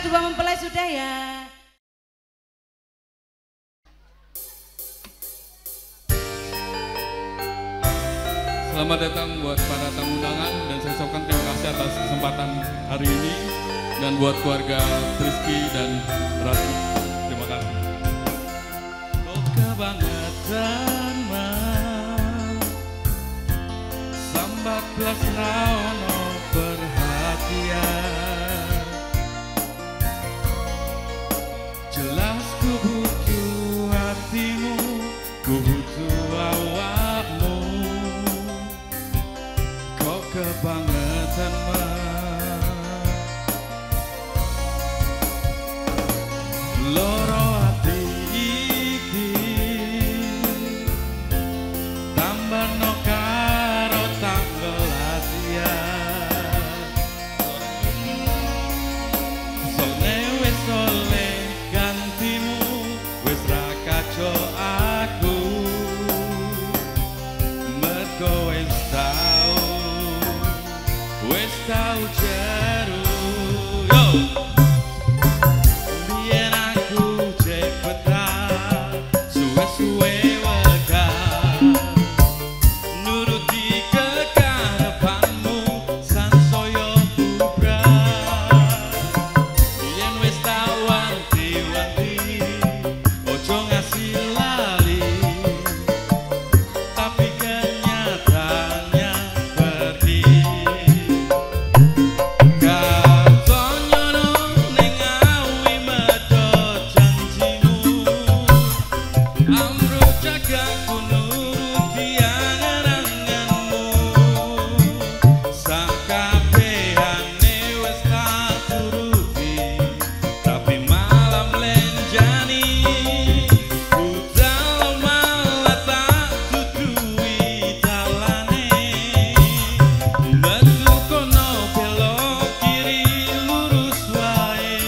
dua mempelai sudah ya.
Selamat datang buat para tamu undangan dan saya ucapkan terima kasih atas kesempatan hari ini dan buat keluarga Rizky dan Ratu. Terima kasih.
Kok kebangetan mah sambat belas raono perhatian. Jelas ku butuh hatimu, ku butuh awakmu. Kok kebangetan mah loro ati iki tambah no karo tanggal latihan. Sone wis oleh gantimu, wis ra kaco aku, mergo wis tau, wis tau jeru. Yo! Biyen aku cek betah, suwe-suwe wegah, nuruti kekarepanmu sansaya bubrah. Biyen wis tak wanti-wanti, ojo ngasih lali, tapi kenyataannya pergi. Katonyono ning awi medhot janjimu, amruh jagaku nuruti angan-anganmu. Sakabehane wis tak turuti, tapi malam lenjani budal malah tak dudui dalane. Metu kono belok kiri lurus wae,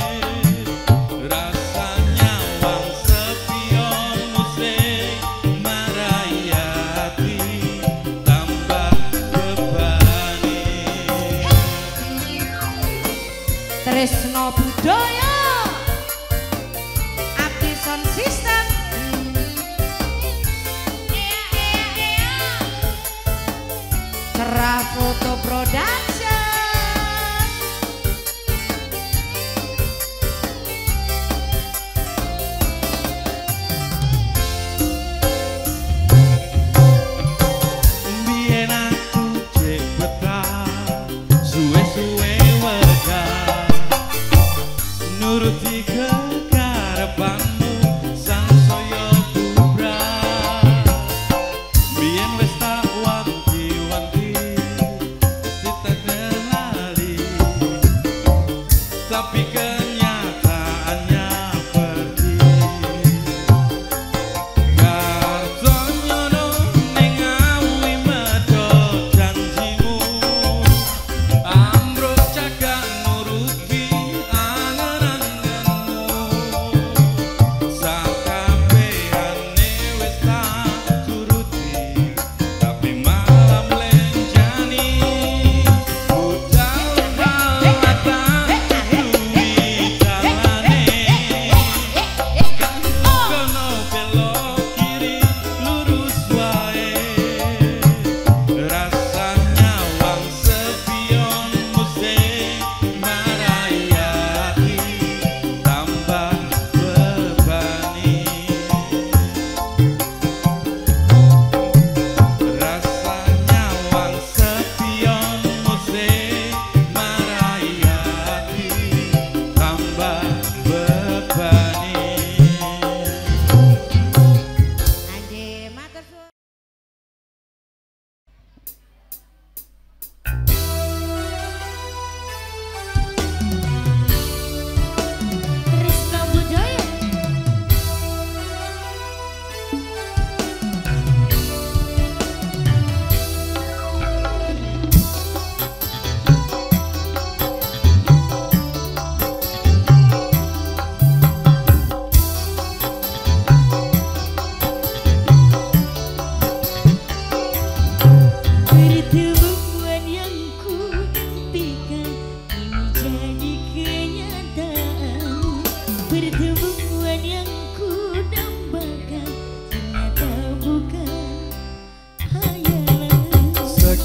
rasanya wang sepion musik marai hati tambah bebani.
Tresno budaya Abdi Sound System. Cerah Foto Production.
Biyen aku cek betah, suwe-suwe wegah, nuruti kekarepanmu sansaya bubrah. Biyen wis tak wanti-wanti,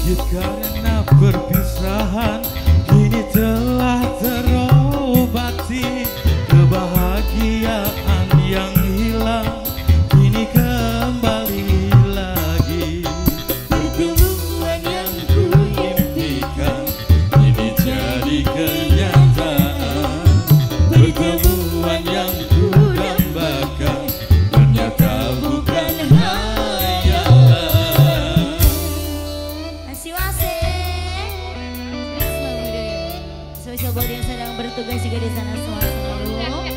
sakit karena perpisahan kini telah terobati, kebahagiaan yang hilang kini kembali lagi. Pertemuan yang ku impikan kini jadi kenyataan, pertemuan yang ku dambakan ternyata bukan hayalan.
Masih wasek. Spesial buat yang sedang bertugas juga di sana semua selalu.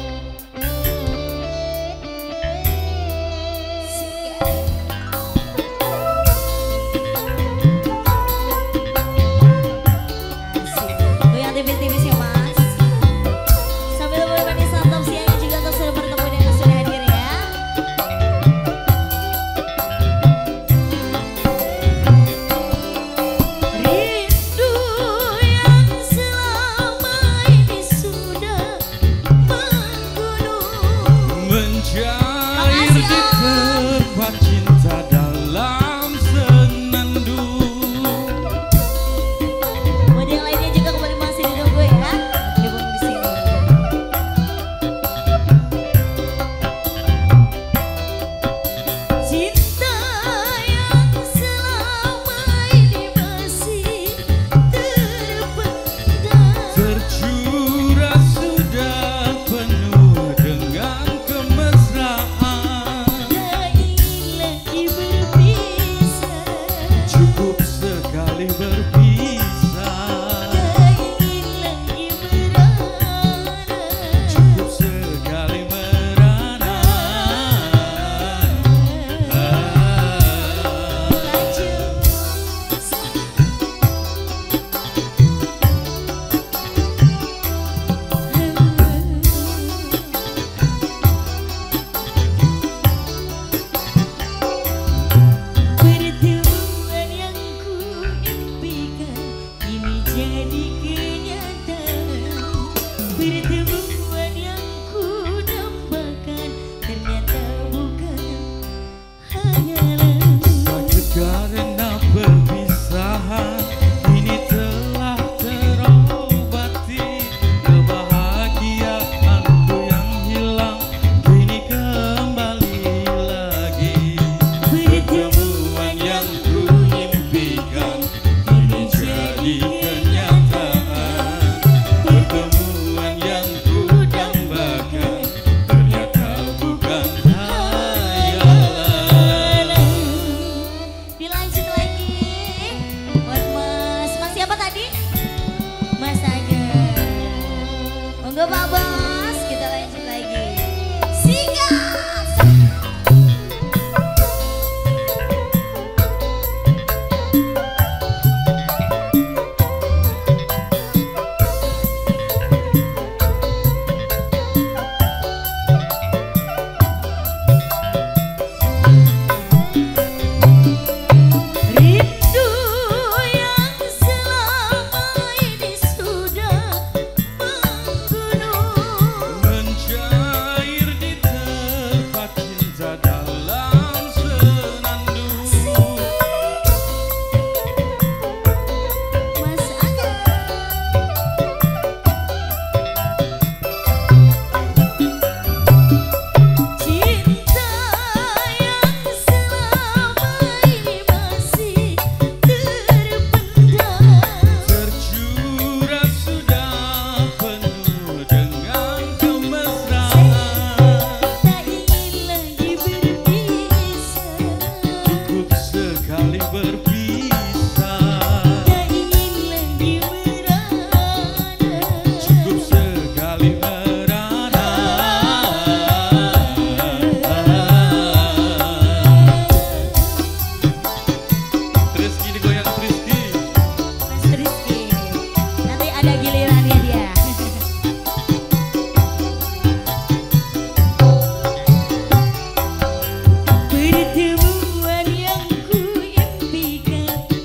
Goyang tipis-tipis ya mas. Sambil menikmati santap siangnya juga untuk seluruh pertemuan yang sudah hadir ya. Rindu yang selama ini sudah menggunung,
Mencair di tempat cinta dalam senandung.
buat yang lainnya juga kembali masih ditunggu ya. Dibung di sini. Cinta yang selama ini masih terpendam,
Tercurah sudah penuh dengan kemesraan.
tak ingin lagi berpisah,
Cukup sekali berpisah,
tak ingin lagi merana.
cukup sekali merana.
Pertemuan yang ku impikan kini jadi kenyataan, pertemuan yang ku dambakan ternyata bukan hayalan.
Sakit karena perpisahan kini telah terobati, kebahagiaanku yang hilang kini kembali lagi. Pertemuan yang ku impikan kini jadi kenyataan, pertemuan yang ku dambakan ternyata bukan hayalan.
Dilanjut lagi buat mas, mas siapa tadi? Mas Aga. Monggo Pak Bos, kita lanjut lagi. Sikat. Rindu yang selama ini sudah menggunung,
Mencair di tempat cinta dalam senandung.
Mas Aga. Cinta yang selama ini masih terpendam,
Tercurah sudah penuh dengan kemesraan.
tak ingin lagi berpisah,
Cukup sekali berpisah,
tak ingin lagi merana.
cukup sekali merana. Rizky digoyang Rizky.
Mas Rizky, nanti ada gilirannya dia. Pertemuan yang ku impikan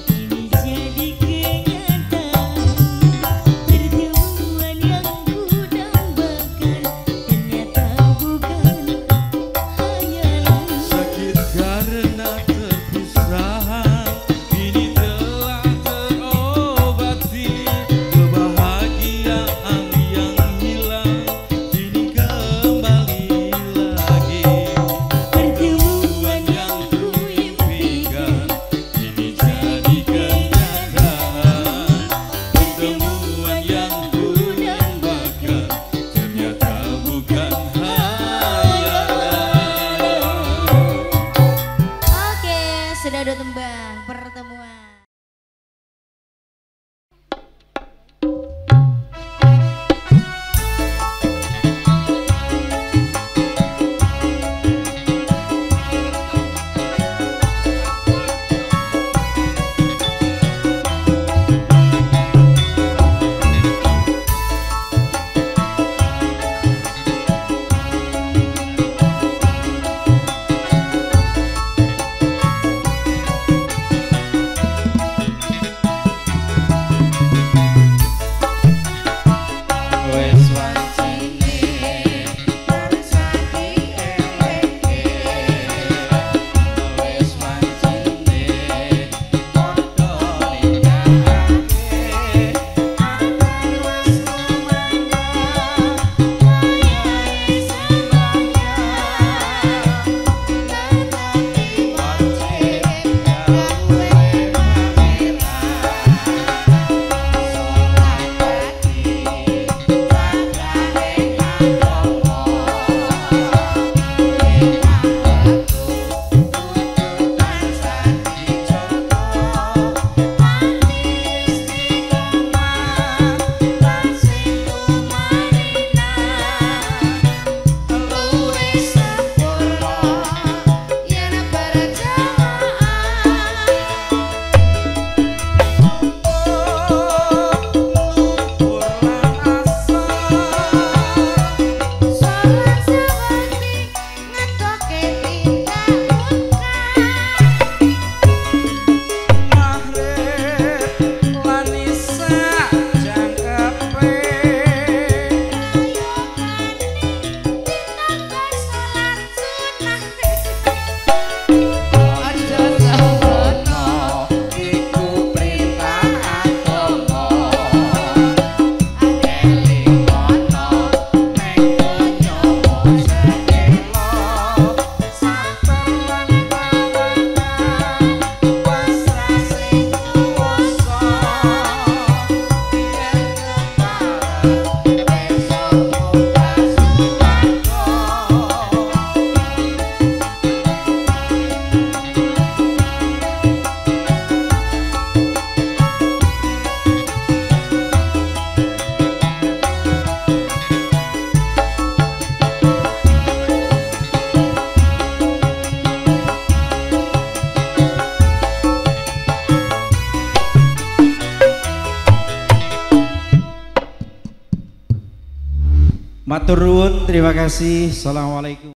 Matur nuwun, terima kasih. Assalamualaikum.